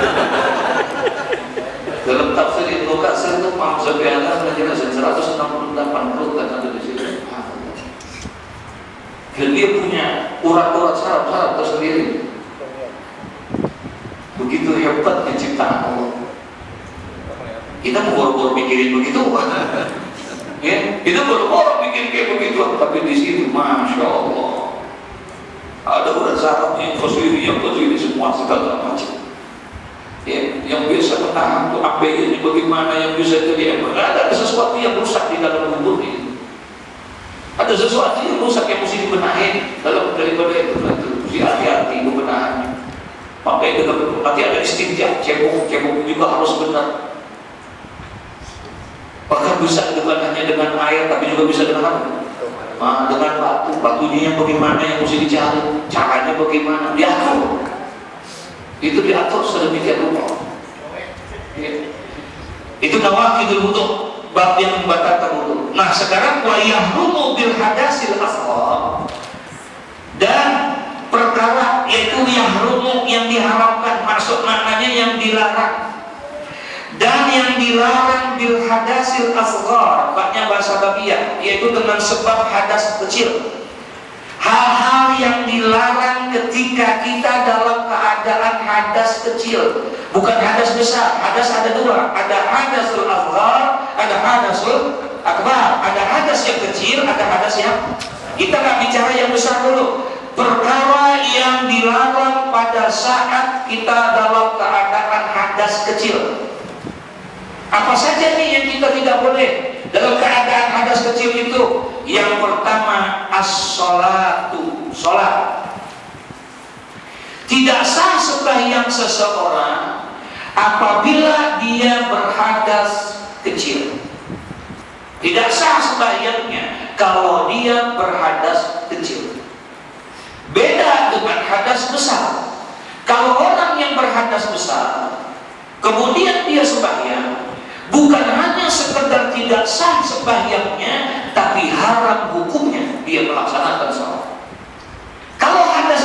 Dalam tafsir Ibnu Katsir itu Imam Syafi'i menjelaskan 168 kerutan ada di situ. Dan dia punya urat-urat saraf tersendiri. Begitu hebatnya ciptaan Allah. Kita boro-boro mikirin begitu, ya, kita boro-boro mikirin kayak begitu, tapi di situ, masya Allah, ada urat saraf yang posisi semua segala macam. Ya, yang bisa menahan tuh API-nya bagaimana, yang bisa jadi ada sesuatu yang rusak di dalam tubuh ini. Ada sesuatu yang rusak yang mesti dibenahin dalam daripada itu mesti hati-hati pembenahannya. Makanya nanti ada istinja, cebok juga harus benar. Bahkan bisa bukan hanya dengan air, tapi juga bisa dengan apa? Dengan batunya yang bagaimana yang mesti dicari, caranya bagaimana, diatur. Itu diatur sedemikian rupa. Ya. Itu nawaqidul wudu, bab yang membatalkan wudu. Nah sekarang wa yahrumu bil hadasil asghar, dan perkara yaitu yahrumu yang diharamkan, maksud maknanya yang dilarang. Dan yang dilarang bil hadasil asghar, maknanya bahasa Arabia, yaitu dengan sebab hadas kecil. Hal-hal yang dilarang ketika kita dalam keadaan hadas kecil, bukan hadas besar. Hadas ada dua, ada hadasul asghar, ada hadasul akbar. Ada hadas yang kecil, ada hadas yang, kita nggak bicara yang besar dulu. Perkara yang dilarang pada saat kita dalam keadaan hadas kecil. Apa saja nih yang kita tidak boleh dalam keadaan hadas kecil itu? Yang pertama, as-sholatu, sholat. Tidak sah sembahyang seseorang apabila dia berhadas kecil. Tidak sah sembahyangnya kalau dia berhadas kecil. Beda dengan hadas besar. Kalau orang yang berhadas besar kemudian dia sembahyang, bukan hanya sekedar tidak sah sembahyangnya, tapi haram hukumnya dia melaksanakan sholat.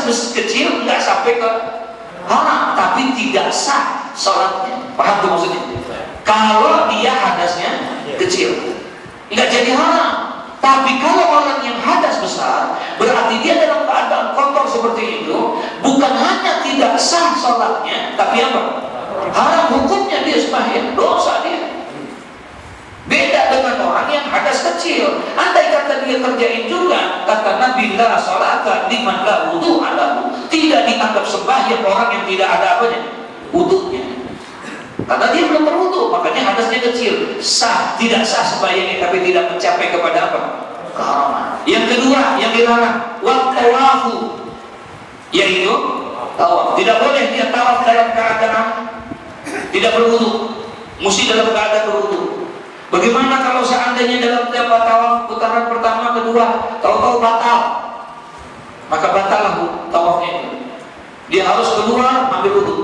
kecil nggak sampai ke haram, tapi tidak sah sholatnya. Paham tuh maksudnya? Kalau dia hadasnya kecil, nggak jadi haram. Tapi kalau orang yang hadas besar, berarti dia dalam keadaan kotor seperti itu, bukan hanya tidak sah sholatnya, tapi apa? Haram hukumnya, dia sembahyang, dosa dia. Beda dengan orang yang hadas kecil. Andai kata dia kerjain juga, kata Nabi, la sholata liman la wudu alahu. Tidak dianggap sembahyang orang yang tidak ada apanya? Wudunya. Karena dia belum berwudu, makanya hadasnya kecil. Sah, tidak sah sembahyangnya, tapi tidak mencapai kepada apa? Keharaman. Yang kedua, yang dilarang, wal tawafu, yaitu tawaf. Tidak boleh dia tawaf dalam keadaan tidak berwudu, mesti dalam keadaan berwudu. Bagaimana kalau seandainya dalam tawaf putaran pertama, kedua, tahu-tahu batal, maka batallah tawafnya itu. Dia harus keluar ambil wudu.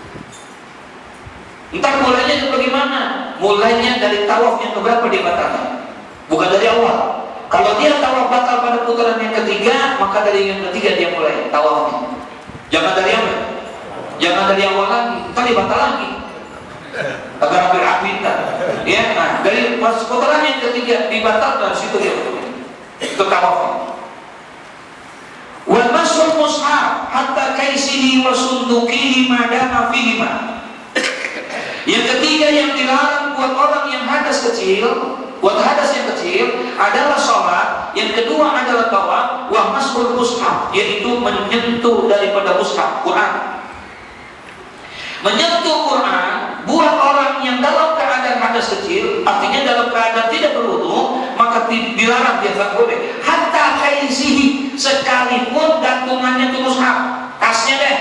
Entar mulainya bagaimana? Mulainya dari tawaf yang keberapa dia batalkan? Bukan dari awal. Kalau dia tawaf batal pada putaran yang ketiga, maka dari yang ketiga dia mulai tawafnya. Jangan dari apa? Jangan dari awal lagi. Entar dia batal lagi. Agar rapi-rapi entar. Ya, nah dari putaran yang ketiga dibatalkan, situ dia itu tawafnya. Wal masul mushaf hatta kaisihi wa sunduqihi ma dama fihima. Yang ketiga yang dilarang buat orang yang hadas kecil, buat hadas yang kecil adalah sholat. Yang kedua adalah tawaf, wa masul mushaf, yaitu menyentuh daripada mushaf Quran. Menyentuh Quran buat orang yang dalam keadaan hadas kecil, artinya dalam keadaan tidak berwudu, maka dilarang, dia tak boleh. Hatta kaisihi, sekalipun gantungannya itu mushaf, tasnya deh,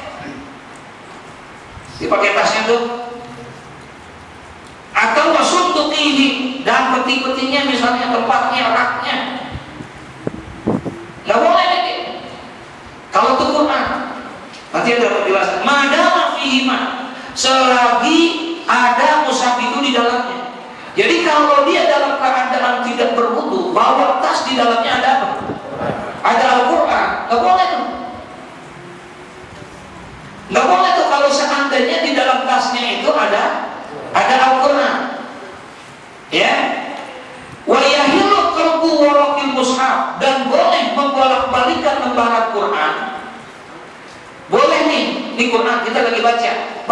dipakai tasnya tuh. Atau wasunduqihi, dan peti-petinya misalnya, tempatnya, raknya, nggak boleh ini. Kalau itu Quran, nanti ada penjelasan. Madama fihima, selagi ada mushaf itu di dalamnya. Jadi kalau dia dalam keadaan tidak berwudu, bawa tas di dalamnya ada apa? Ada Al-Quran, nggak boleh tuh. Nggak boleh tuh kalau seandainya di dalam tasnya itu ada Al-Quran, ya. Wa yahilu qalbu waraqil mushaf, dan boleh membolak-balikan lembaran Quran. Boleh nih, ini Quran kita lagi baca,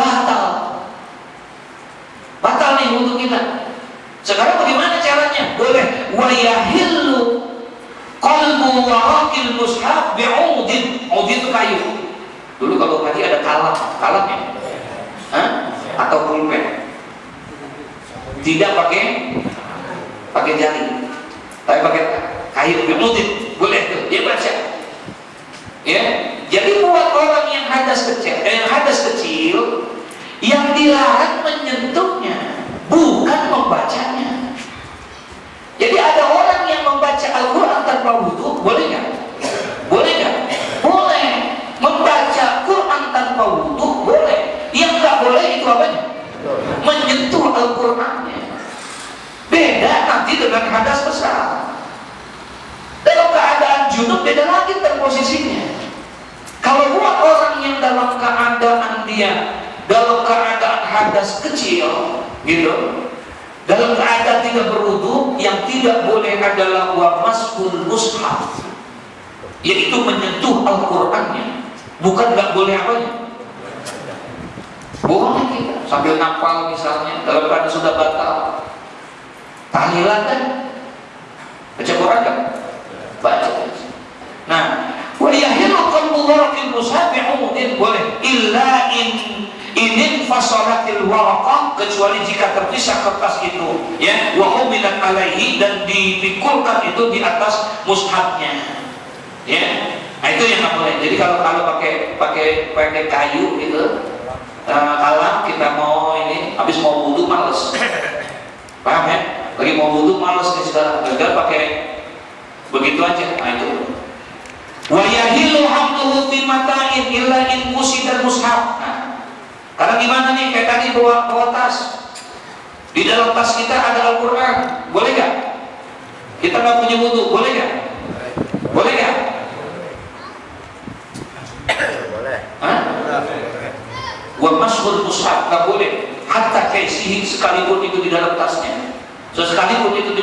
batal nih untuk kita. Sekarang bagaimana caranya? Boleh. Wa yahilu qalbu waraqil mushaf bi'udin. Udin itu kayu. Dulu kalau ngaji ada kalamnya, atau pulpen. Tidak pakai jari, tapi pakai kayu bi'udin. Boleh tuh, dia baca. Ya, jadi buat orang yang hadas kecil, yang dilarang menyentuhnya, bukan membacanya. Jadi ada orang yang membaca Al-Quran tanpa wudu, boleh nggak? Boleh nggak? Boleh. Membaca Quran tanpa wudu boleh. Yang nggak boleh itu apanya? Menyentuh Al-Qurannya. Beda nanti dengan hadas besar. Dalam keadaan junub beda lagi posisinya. Kalau buat orang yang dalam keadaan hadas kecil, gitu, dalam keadaan tidak berwudu, yang tidak boleh adalah wa masul mushaf, yaitu menyentuh Al-Qurannya. Bukan nggak boleh apanya? Boleh kita sambil nafal misalnya, dalam keadaan sudah batal. Tahlilan kan? Baca Quran kan? Baca. Nah, wa yahilu qalbu waraqil mushaf bi'udin, boleh. Illa in fasalatil waraqah, kecuali jika terpisah kertas itu, ya, wa humilat alaihi, dan dipikulkan itu di atas mushafnya. Ya. Nah, itu yang nggak boleh. Jadi kalau pakai kayu gitu, kalau kita mau habis mau wudu males. Paham ya? Lagi mau wudu males nih sekarang, gagal pakai begitu aja. Nah itu. Wa yahilu hamluhu fi mata'in illa in musidal mushaf. Karena gimana nih, kayak tadi bawa tas, di dalam tas kita ada Al-Quran, boleh nggak? Kita nggak punya wudu, boleh nggak? Boleh nggak?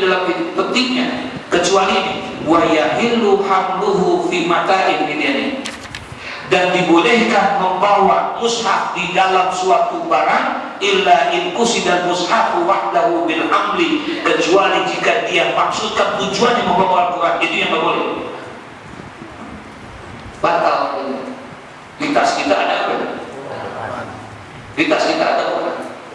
dalam petiknya kecuali ini, wa yahillu hamluhu fi mata'in, ini. Dan dibolehkan membawa mushaf di dalam suatu barang illa in qusidal mushafu wahdahu bil hamli, kecuali jika dia maksudkan tujuannya membawa Al-Quran, itu yang tidak boleh. Batal. Di tas kita ada apa? Di tas kita ada apa?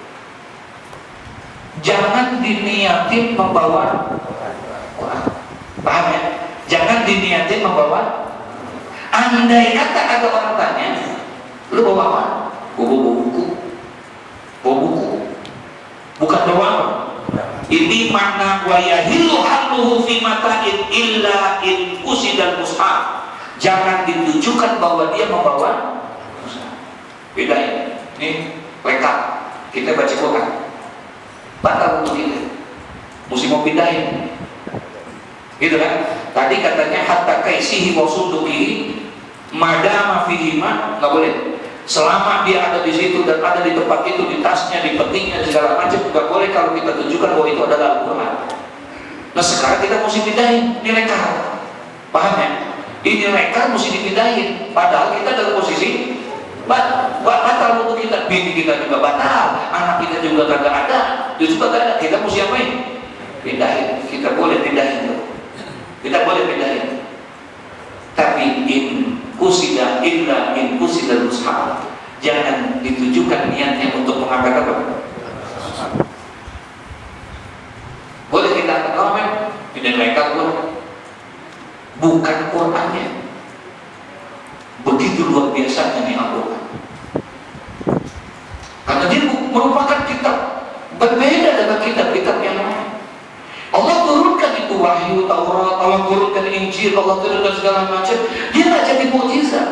Jangan diniatin membawa Quran. Paham ya? Jangan diniatin membawa. Andai kata ada orang tanya, lu bawa apa? Bawa buku. Bawa buku. Bukan bawa apa? Ini makna wa yahillu hamluhu fi mata'in illa in qusidal mushaf. Jangan ditujukan bahwa dia membawa mushaf. Beda ya. Ini lengkap. Kita baca Quran. Batal untuk kita. Mesti mau pindahin. Gitu kan? Tadi katanya hatta kaisihi wa sundukihi madama fihima, nggak boleh. Selama dia ada di situ dan ada di tempat itu, di tasnya, di petingnya, segala macam, nggak boleh kalau kita tunjukkan bahwa itu adalah Al-Quran. Nah sekarang kita mesti pindahin, ini lekar. Paham ya? Ini lekar mesti dipindahin. Padahal kita dalam posisi batal untuk kita. Bini kita juga batal, anak kita juga kagak ada, dia juga kagak ada. Kita mesti apain? Pindahin. Kita boleh pindahin tuh. Kita boleh pindahin. Tapi in kusida illa in kusida mushaf. Jangan ditujukan niatnya untuk mengangkat apa? Boleh kita angkat komen? Tidak lengkap pun. Bukan Qurannya. Begitu luar biasanya nih Al-Quran. Karena dia merupakan kitab berbeda dengan kitab-kitab yang lain. Allah turunkan itu wahyu, Taurat, Allah turunkan Injil, Allah turunkan segala macam. Dia nggak jadi mukjizat.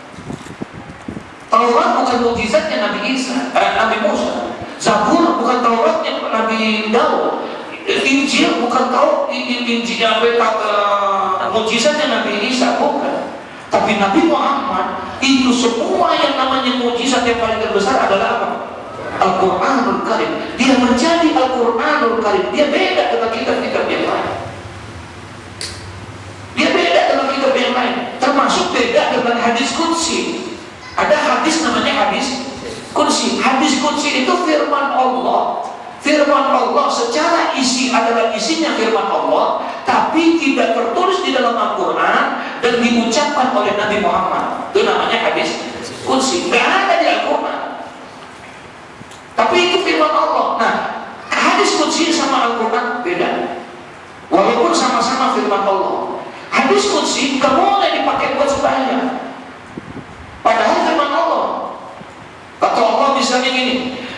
Taurat bukan mukjizatnya Nabi Nabi Musa. Zabur bukan Tauratnya Nabi Daud. Injil bukan Injilnya mukjizatnya Nabi Isa, bukan. Tapi Nabi Muhammad itu semua yang namanya mukjizat yang paling terbesar adalah apa? Al-Quranul Karim. Dia menjadi Al-Quranul Karim. Dia beda dengan kitab-kitab yang lain. Dia beda dengan kitab yang lain. Termasuk beda dengan hadis Qudsi. Ada hadis namanya hadis Qudsi. Hadis Qudsi itu firman Allah. Firman Allah secara isi adalah isinya firman Allah, tapi tidak tertulis di dalam Al-Quran dan diucapkan oleh Nabi Muhammad. Itu namanya hadis Qudsi. Nggak ada di Al-Quran. Tapi itu firman Allah. Nah, hadis Qudsi sama Al-Quran beda. Walaupun sama-sama firman Allah. Hadis Qudsi nggak boleh dipakai buat sembahyang. Padahal firman Allah. Kata Allah misalnya gini,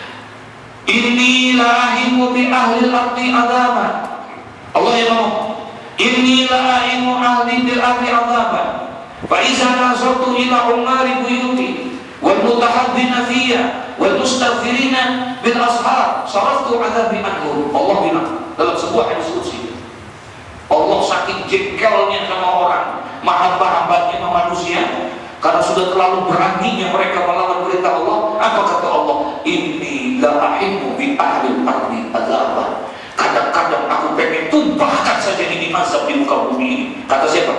Inni la'imu bi ahli al-ardi adaban. Allah yang ngomong, Inni la'imu ahli bil ardi adaban. Fa iza nazartu ila umari buyuti wal mutahabbina fiyya wal mustaghfirina bil ashar saraftu adzabi anhum. Allah bilang dalam sebuah hadis qudsi, Allah saking jengkelnya sama orang, hamba-hambanya sama manusia, karena sudah terlalu beraninya mereka melawan perintah Allah. Apa kata Allah? Inni la'ahimu bi ahli ardi azaban. Kadang-kadang aku pengen tumpahkan saja ini azab di muka bumi ini. Kata siapa?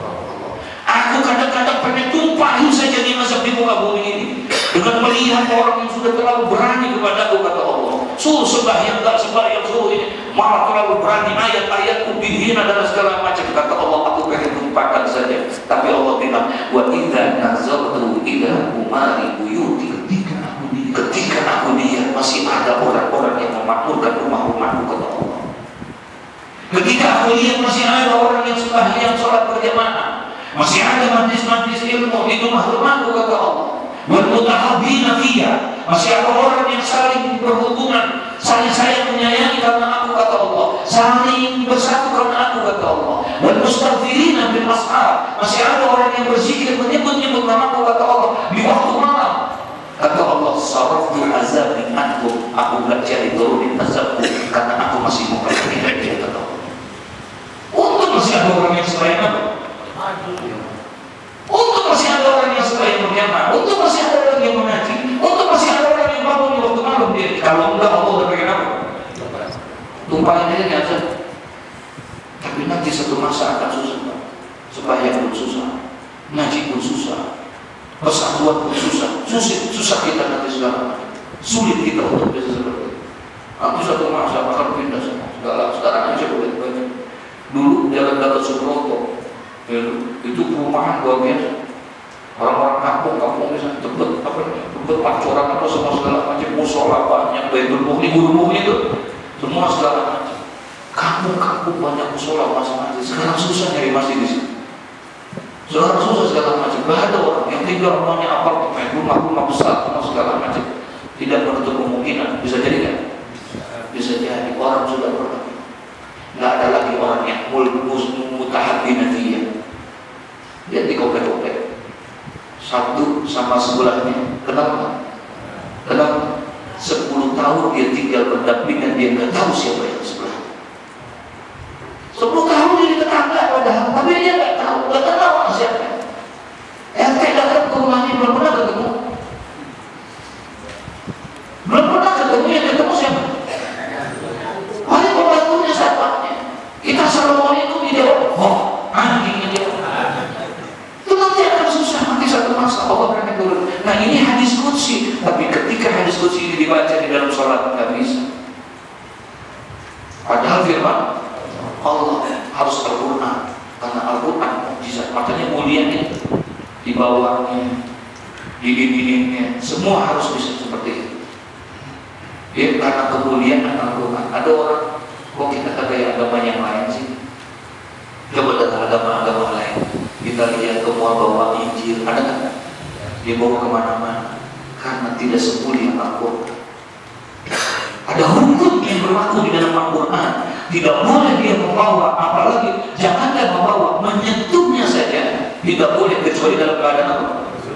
Aku kadang-kadang pengen tumpahin saja ini azab di muka bumi ini dengan melihat orang yang sudah terlalu berani kepada aku, kata Allah. Suruh sembahyang, gak sembahyang, suruh ini malah terlalu berani, ayat-ayatku dihina dan segala macam. Kata Allah, aku pengen tumpahkan saja. Tapi Allah bilang, wa idza nazartu ila umari buyuti, ketika aku lihat masih ada orang-orang yang memakmurkan rumah-rumahku, kata Allah. Ketika aku lihat masih ada orang yang sembahyang sholat berjamaah, masih ada majlis-majlis ilmu di rumah-rumahku, kata Allah. Wal mutahabbina fiyya, masih ada orang yang saling berhubungan, saling sayang menyayangi karena aku, kata Allah. Saling bersatu karena aku, kata Allah. Wal mustaghfirina bil ashar, masih ada orang yang berzikir menyebut-nyebut namaku, kata Allah, di waktu malam. Kata Allah, saraftu azabi anhum, aku gak jadi turunin azabku karena aku masih mau perhatikan dia, kata Allah. Untuk masih ada orang yang selain apa? Untuk masih ada orang yang selain berjamaah, untuk masih ada orang yang mengaji, untuk masih ada orang yang bangun di waktu malam dia. Kalau enggak, Allah udah pengen apa? Tumpahin aja nih azab. ngaji pun susah, persatuan pun susah, susah kita nanti segala macam, sulit kita untuk bisa seperti itu. Nanti satu masa bakal pindah semua segala. Sekarang aja boleh banyak. Dulu Jalan Gatot Subroto itu perumahan luar biasa. Orang-orang kampung misalnya Tebet Pancoran apa semua segala macam, musola banyak, Baitul Mukhli, guru itu semua segala macam. Kampung-kampung banyak musola masing-masing. Sekarang susah nyari masjid di sini. Sekarang susah segala macam. Gak ada orang yang tinggal rumahnya apartemen, rumah-rumah besar semua segala macam. Tidak menutup kemungkinan bisa jadi kan? Bisa jadi orang sudah pernah. Nggak ada lagi orang yang mutahabbina fiyya. Dia dikopek-kopek. Satu sama sebelahnya. Kenapa? 10 tahun dia tinggal berdampingan, dia nggak tahu siapa yang sebelah. 10 tahun dia tetangga padahal, tapi dia nggak tahu orang siapa. RT datang ke rumahnya belum pernah ketemu. Belum pernah ketemu, yang ketemu siapa? Paling pembantunya satpamnya. Kita assalamualaikum di dewan. Oh, anjingnya dia. Itu nanti akan susah, nanti satu masa Allah akan turun. Nah ini hadis qudsi, tapi ketika hadis qudsi ini dibaca di dalam sholat nggak bisa. Padahal firman Allah harus Al-Quran, karena Al-Quran mukjizat, makanya mulianya di bawahnya, di dindingnya, semua harus bisa seperti itu. Ya, karena kemuliaan Al-Quran. Ada orang, kok kita kagak agama yang lain sih? Coba datang agama-agama lain, kita lihat semua bawa Injil, ada kan? Dibawa kemana-mana, karena tidak semulia Al-Quran. Ada hukum yang berlaku di dalam Al-Quran. Tidak boleh dia membawa, apalagi jangankan membawa, menyentuhnya saja tidak boleh kecuali dalam keadaan apa?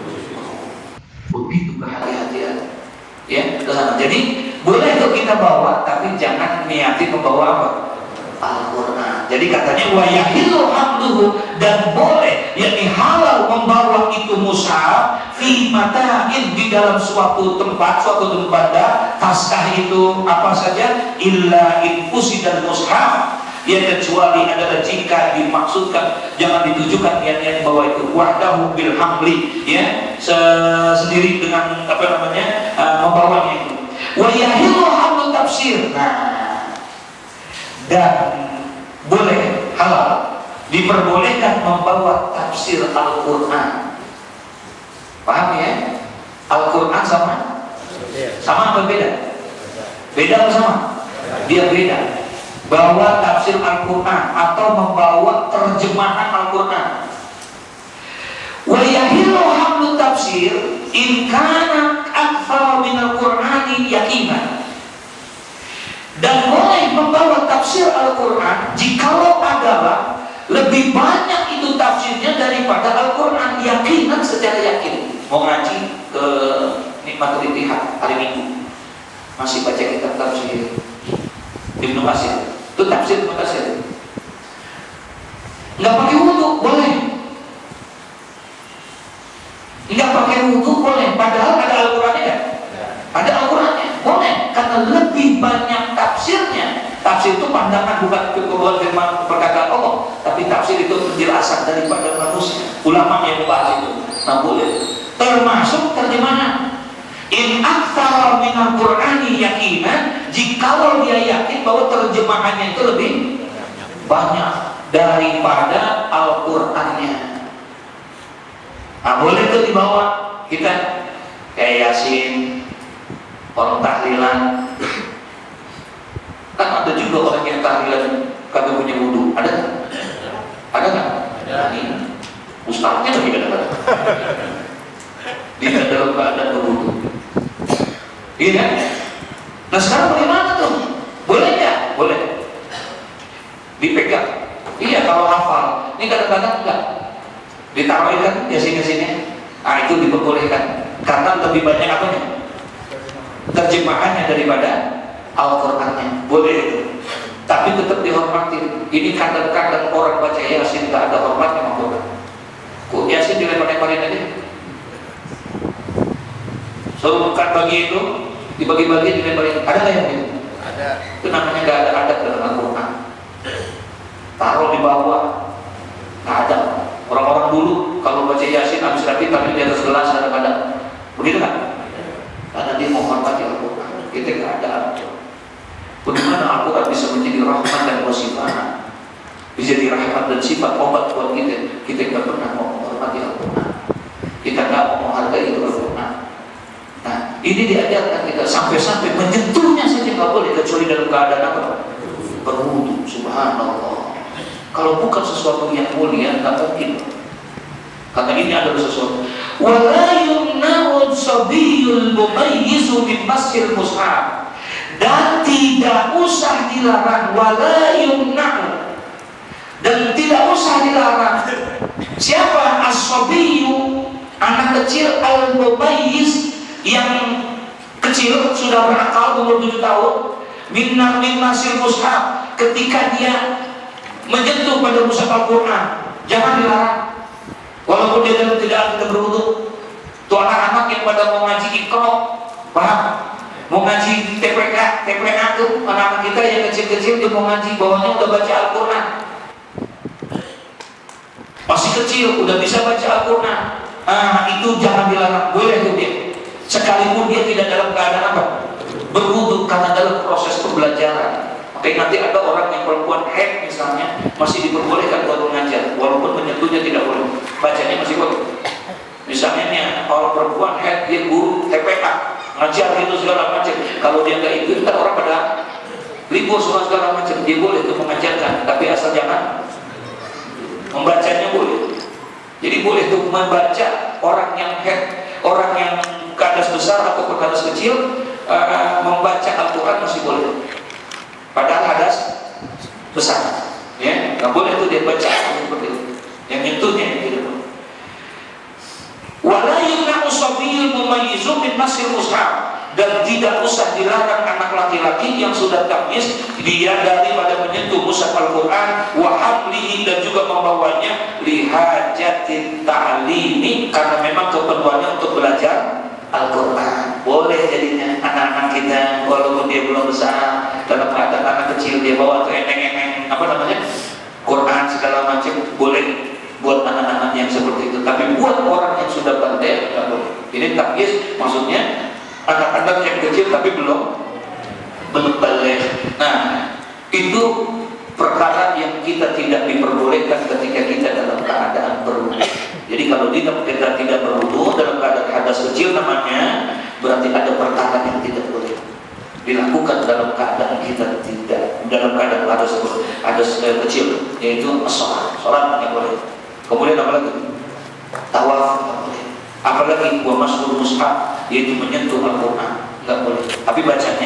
Begitu kehati-hatian. Ya, jadi boleh itu kita bawa, tapi jangan niati membawa apa? Al-Quran. Jadi katanya wa yahillu hamduhu, dan boleh yakni halal membawa itu mushaf fi mata'in, di dalam suatu tempat taskah itu apa saja, illa in usidal mushaf, ya kecuali adalah jika dimaksudkan, jangan ditujukan niat-niat bahwa itu wahdahu bil hamli, ya sendiri dengan apa namanya membawanya itu. Wa yahillu hamdu tafsir. Nah, dan boleh halal diperbolehkan membawa tafsir Al-Quran. Paham ya? Al-Quran sama apa beda? Beda apa sama? Dia beda. Bawa tafsir Al-Quran atau membawa terjemahan Al-Quran. Wa yahillu hamlu tafsir in kana akthar min Al-Qur'ani yaqinan. Dan boleh membawa tafsir Al-Quran jikalau adalah lebih banyak itu tafsirnya daripada Al-Quran, yakinan, secara yakin. Mau ngaji ke Nikmatul Ittihad hari Minggu, masih baca kitab tafsir Ibnu Katsir, itu tafsir Ibnu Katsir. Nggak pakai wudu boleh, nggak pakai wudu boleh, padahal ada Al-Qurannya kan? Ada Al-Qurannya, boleh, karena lebih banyak tafsirnya. Tafsir itu pandangan, bukan kebetulan firman perkataan Allah, tapi tafsir itu penjelasan daripada manusia, ulama yang membahas itu. Nah boleh, termasuk terjemahan. In aktsara min al-Qur'ani yaqinan, jikalau dia yakin bahwa terjemahannya itu lebih banyak daripada Al-Qur'annya. Nah boleh itu dibawa kita kayak Yasin, orang tahlilan. Kan ada juga orang yang tahlilan kagak punya wudu, ada kan? Ada kan? Ada. Ustaznya lagi ada. Dia dalam keadaan berwudu. Iya kan? Nah sekarang bagaimana tuh? Boleh nggak? Boleh. Dipegang. Iya kalau hafal. Ini kadang-kadang enggak. Ditaruhin kan Yasin-Yasinnya. Nah itu diperbolehkan. Karena lebih banyak apanya? Terjemahannya daripada Al-Qurannya. Boleh itu, tapi tetap dihormati. Ini kadang-kadang orang baca Yasin gak ada hormatnya sama Quran. Kok Yasin dilempar-lemparin aja? Suruh bukan bagi itu, dibagi-bagi dilemparin. Ada nggak yang gitu? Ada. Itu namanya gak ada adat dalam Al-Quran. Taruh di bawah, gak ada. Orang-orang Orang dulu kalau baca Yasin habis rapi tapi di atas gelas kadang-kadang, begitu kan? Karena dia menghormati Al-Quran. Kita nggak ada Al-Quran. Bagaimana Al-Quran bisa menjadi rahmat dan wasifah, bisa jadi rahmat dan sifat obat buat kita? Kita nggak pernah mau menghormati Al-Quran. Kita nggak mau menghargai Al-Quran. Nah, ini diajarkan kita sampai-sampai menyentuhnya saja nggak boleh kecuali dalam keadaan apa? Berwudu. Subhanallah. Kalau bukan sesuatu yang mulia, nggak mungkin. Karena ini adalah sesuatu. Wala yumna'u sabiyul mumayyizu min masil mushaf. Dan tidak usah dilarang. Wala yumna'u. Dan tidak usah dilarang. Siapa as-sabiyu? Anak kecil al-mumayyiz yang kecil sudah berakal umur 7 tahun. Min masil mushaf. Ketika dia menyentuh pada mushaf Al-Quran, jangan dilarang. Walaupun dia tidak berwudu. Tuh anak-anak yang pada mau ngaji Iqra, paham? Mau ngaji TPK, TPA tuh anak-anak kita yang kecil-kecil dia mau ngaji, bawahnya udah baca Al-Quran. Masih kecil udah bisa baca Al-Quran. Itu jangan dilarang, boleh tuh dia. Sekalipun dia tidak dalam keadaan apa? Berwudu, karena dalam proses pembelajaran. Tapi nanti ada orang yang perempuan haid misalnya masih diperbolehkan buat mengajar, walaupun menyentuhnya tidak boleh, bacanya masih boleh. Misalnya nih orang perempuan haid dia guru TPA ngajar itu segala macam, kalau dia nggak ikut kan orang pada libur semua segala macam, dia boleh tuh mengajarkan, tapi asal jangan membacanya boleh. Jadi boleh tuh membaca orang yang haid, orang yang kadas besar ataupun kadas kecil membaca Al-Quran masih boleh. Padahal hadas besar, ya nggak boleh tuh dia baca seperti itu. Yang nyentuhnya tidak boleh. Wala yumna'u sabiyyul mumayyizu min masil mushaf. Dan tidak usah dilarang anak laki-laki yang sudah tamyiz dia daripada menyentuh mushaf Al-Quran wa hamlihi, dan juga membawanya lihajatin ta'limi, karena memang keperluannya untuk belajar Al-Quran. Boleh jadinya anak-anak kita walaupun dia belum besar, dalam keadaan anak kecil dia bawa tuh eneng-eneng apa namanya Quran segala macam, boleh buat anak-anak yang seperti itu. Tapi buat orang yang sudah balik nggak boleh. Ini tamyiz maksudnya anak-anak yang kecil tapi belum balik. Nah, itu perkara yang kita tidak diperbolehkan ketika kita dalam keadaan berwudu. Jadi kalau kita tidak berwudu dalam keadaan hadas kecil namanya, berarti ada perkara yang tidak boleh dilakukan dalam keadaan kita tidak dalam keadaan hadas kecil, yaitu sholat yang boleh. Kemudian apa lagi? Tawaf nggak boleh. Apalagi wa mas'ul mushaf, yaitu menyentuh Al-Quran nggak boleh. Tapi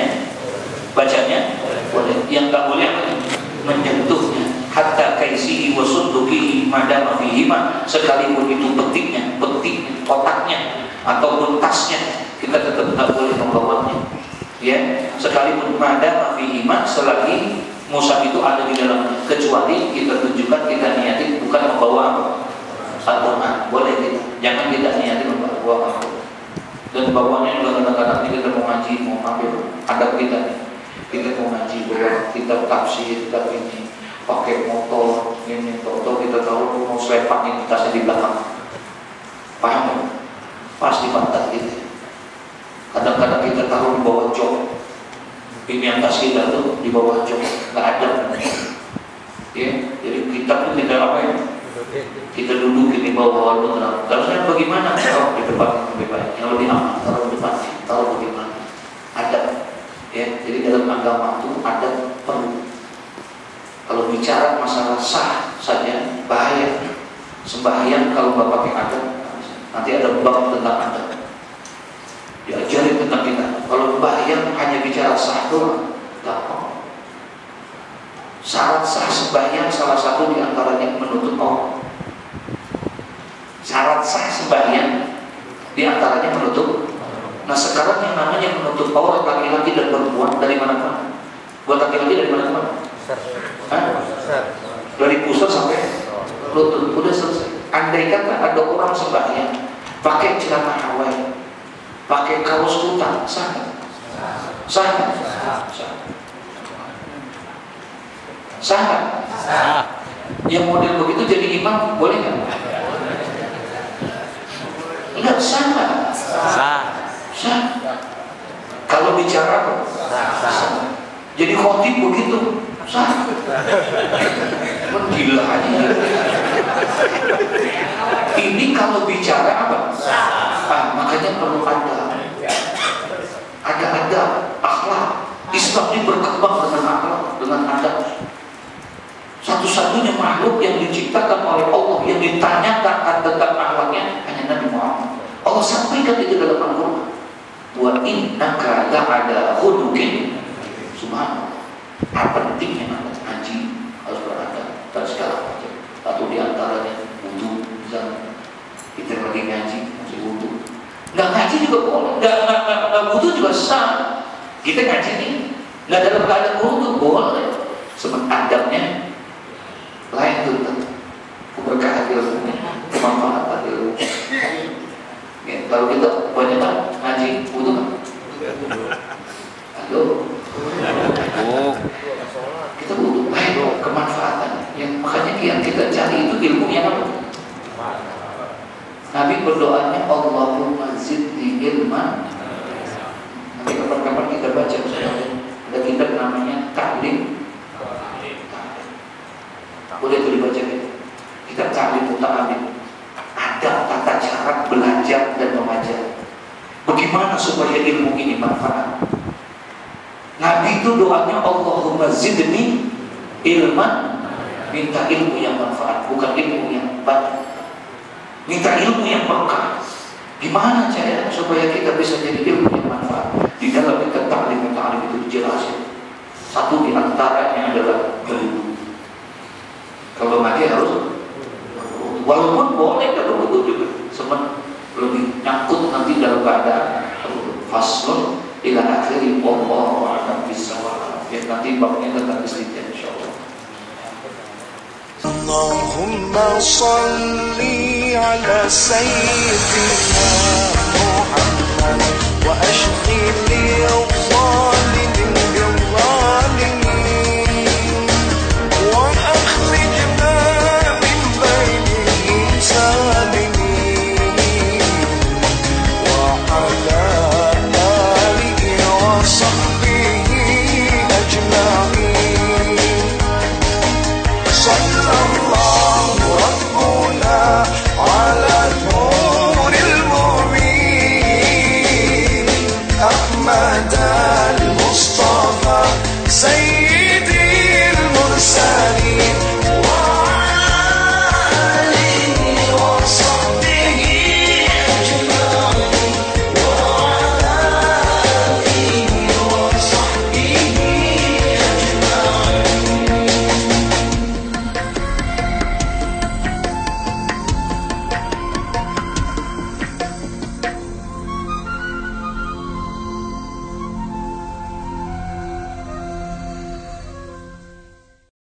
bacanya boleh. Yang nggak boleh apa? Menyentuhnya. Hatta kaisihi wa sundukihi madama fihima, sekalipun itu petiknya, kotaknya ataupun tasnya, kita tetap tak boleh membawanya. Ya, sekalipun madama fihima, selagi mushaf itu ada di dalamnya, kecuali kita tunjukkan kita niatin bukan membawa Al-Quran, boleh kita. Jangan kita niatin membawa Al-Quran. Dan bawanya juga kadang-kadang kita mau ngaji, mau ambil adab kita mau ngaji, bawa kitab tafsir, kitab ini, pakai motor, ini motor kita tahu mau selepak ini tasnya di belakang, paham? Pas di pantat kita. Kadang-kadang kita taruh di bawah jok, ini yang tas kita tuh di bawah jok, nggak ada. Ya, jadi kitab itu tidak apa ya? Kita dudukin di bawah itu, terusnya bagaimana? Taruh di depan lebih baik, yang lebih aman, taruh di depan, taruh bagaimana? Ada. Ya, jadi dalam agama itu ada perlu. Kalau bicara masalah sah saja bahaya. Sembahyang kalau nggak pakai adat, nanti ada bab tentang adat. Diajarin tentang kita. Kalau sembahyang hanya bicara sah doang, nggak mau. Syarat sah sembahyang salah satu diantaranya menutup aurat. Syarat sah sembahyang diantaranya menutup. Nah sekarang yang namanya menutup aurat laki-laki dan perempuan dari mana-mana? Buat laki-laki dari mana-mana? Dari pusat sampai lutut, udah selesai. Andai kata ada orang sembahyang pakai celana Hawaii, pakai kaos kutang, sah? Sah? Sah? Yang model begitu jadi imam boleh nggak? Enggak sah. Sah. Kalau bicara apa? Sah. Jadi khotib begitu sah. Gila aja. Ini kalau bicara apa? Makanya perlu ada akhlak. Islam ini berkembang dengan akhlak, dengan adab. Satu-satunya makhluk yang diciptakan oleh Allah yang ditanyakan tentang akhlaknya hanya Nabi Muhammad. Allah sampaikan itu dalam Al-Quran. Wa innaka la'ala khuluqin. Subhanallah. Pentingnya ngaji harus beradab dan segala macam. Satu diantaranya wudu. Kita lagi ngaji masih wudu. Nggak ngaji juga boleh. Nggak wudu juga sah. Kita ngaji nih nggak dalam keadaan wudu boleh. Sebab adabnya lain tuh. Keberkahan ilmunya, kemanfaatan ilmu. Ya, kalau kita banyak ngaji wudu kan? Halo. Kita butuh kemanfaatan yang makanya yang kita cari itu ilmu yang apa? Nabi berdoanya Allahumma zidni ilman. Nanti kapan-kapan kita baca ada kitab namanya Ta'lim. Boleh itu dibaca kitab Ta'lim Muta'alim. Ada tata cara belajar dan mengajar. Bagaimana supaya ilmu ini manfaat? Nabi itu doanya Allahumma zidni ilman, minta ilmu yang manfaat, bukan ilmu yang banyak. Minta ilmu yang berkah. Gimana cara supaya kita bisa jadi ilmu yang manfaat? Di dalam kitab Ta'lim itu dijelasin. Satu di antaranya adalah berwudu. Kalau ngaji harus walaupun boleh kalau wudu juga, sebenarnya lebih nyangkut nanti dalam keadaan faslun ila akhiri wallahu a'lam bissawab. Ya nanti babnya tentang istihad insyaallah. Allahumma shalli ala sayyidina Muhammad wa ashghil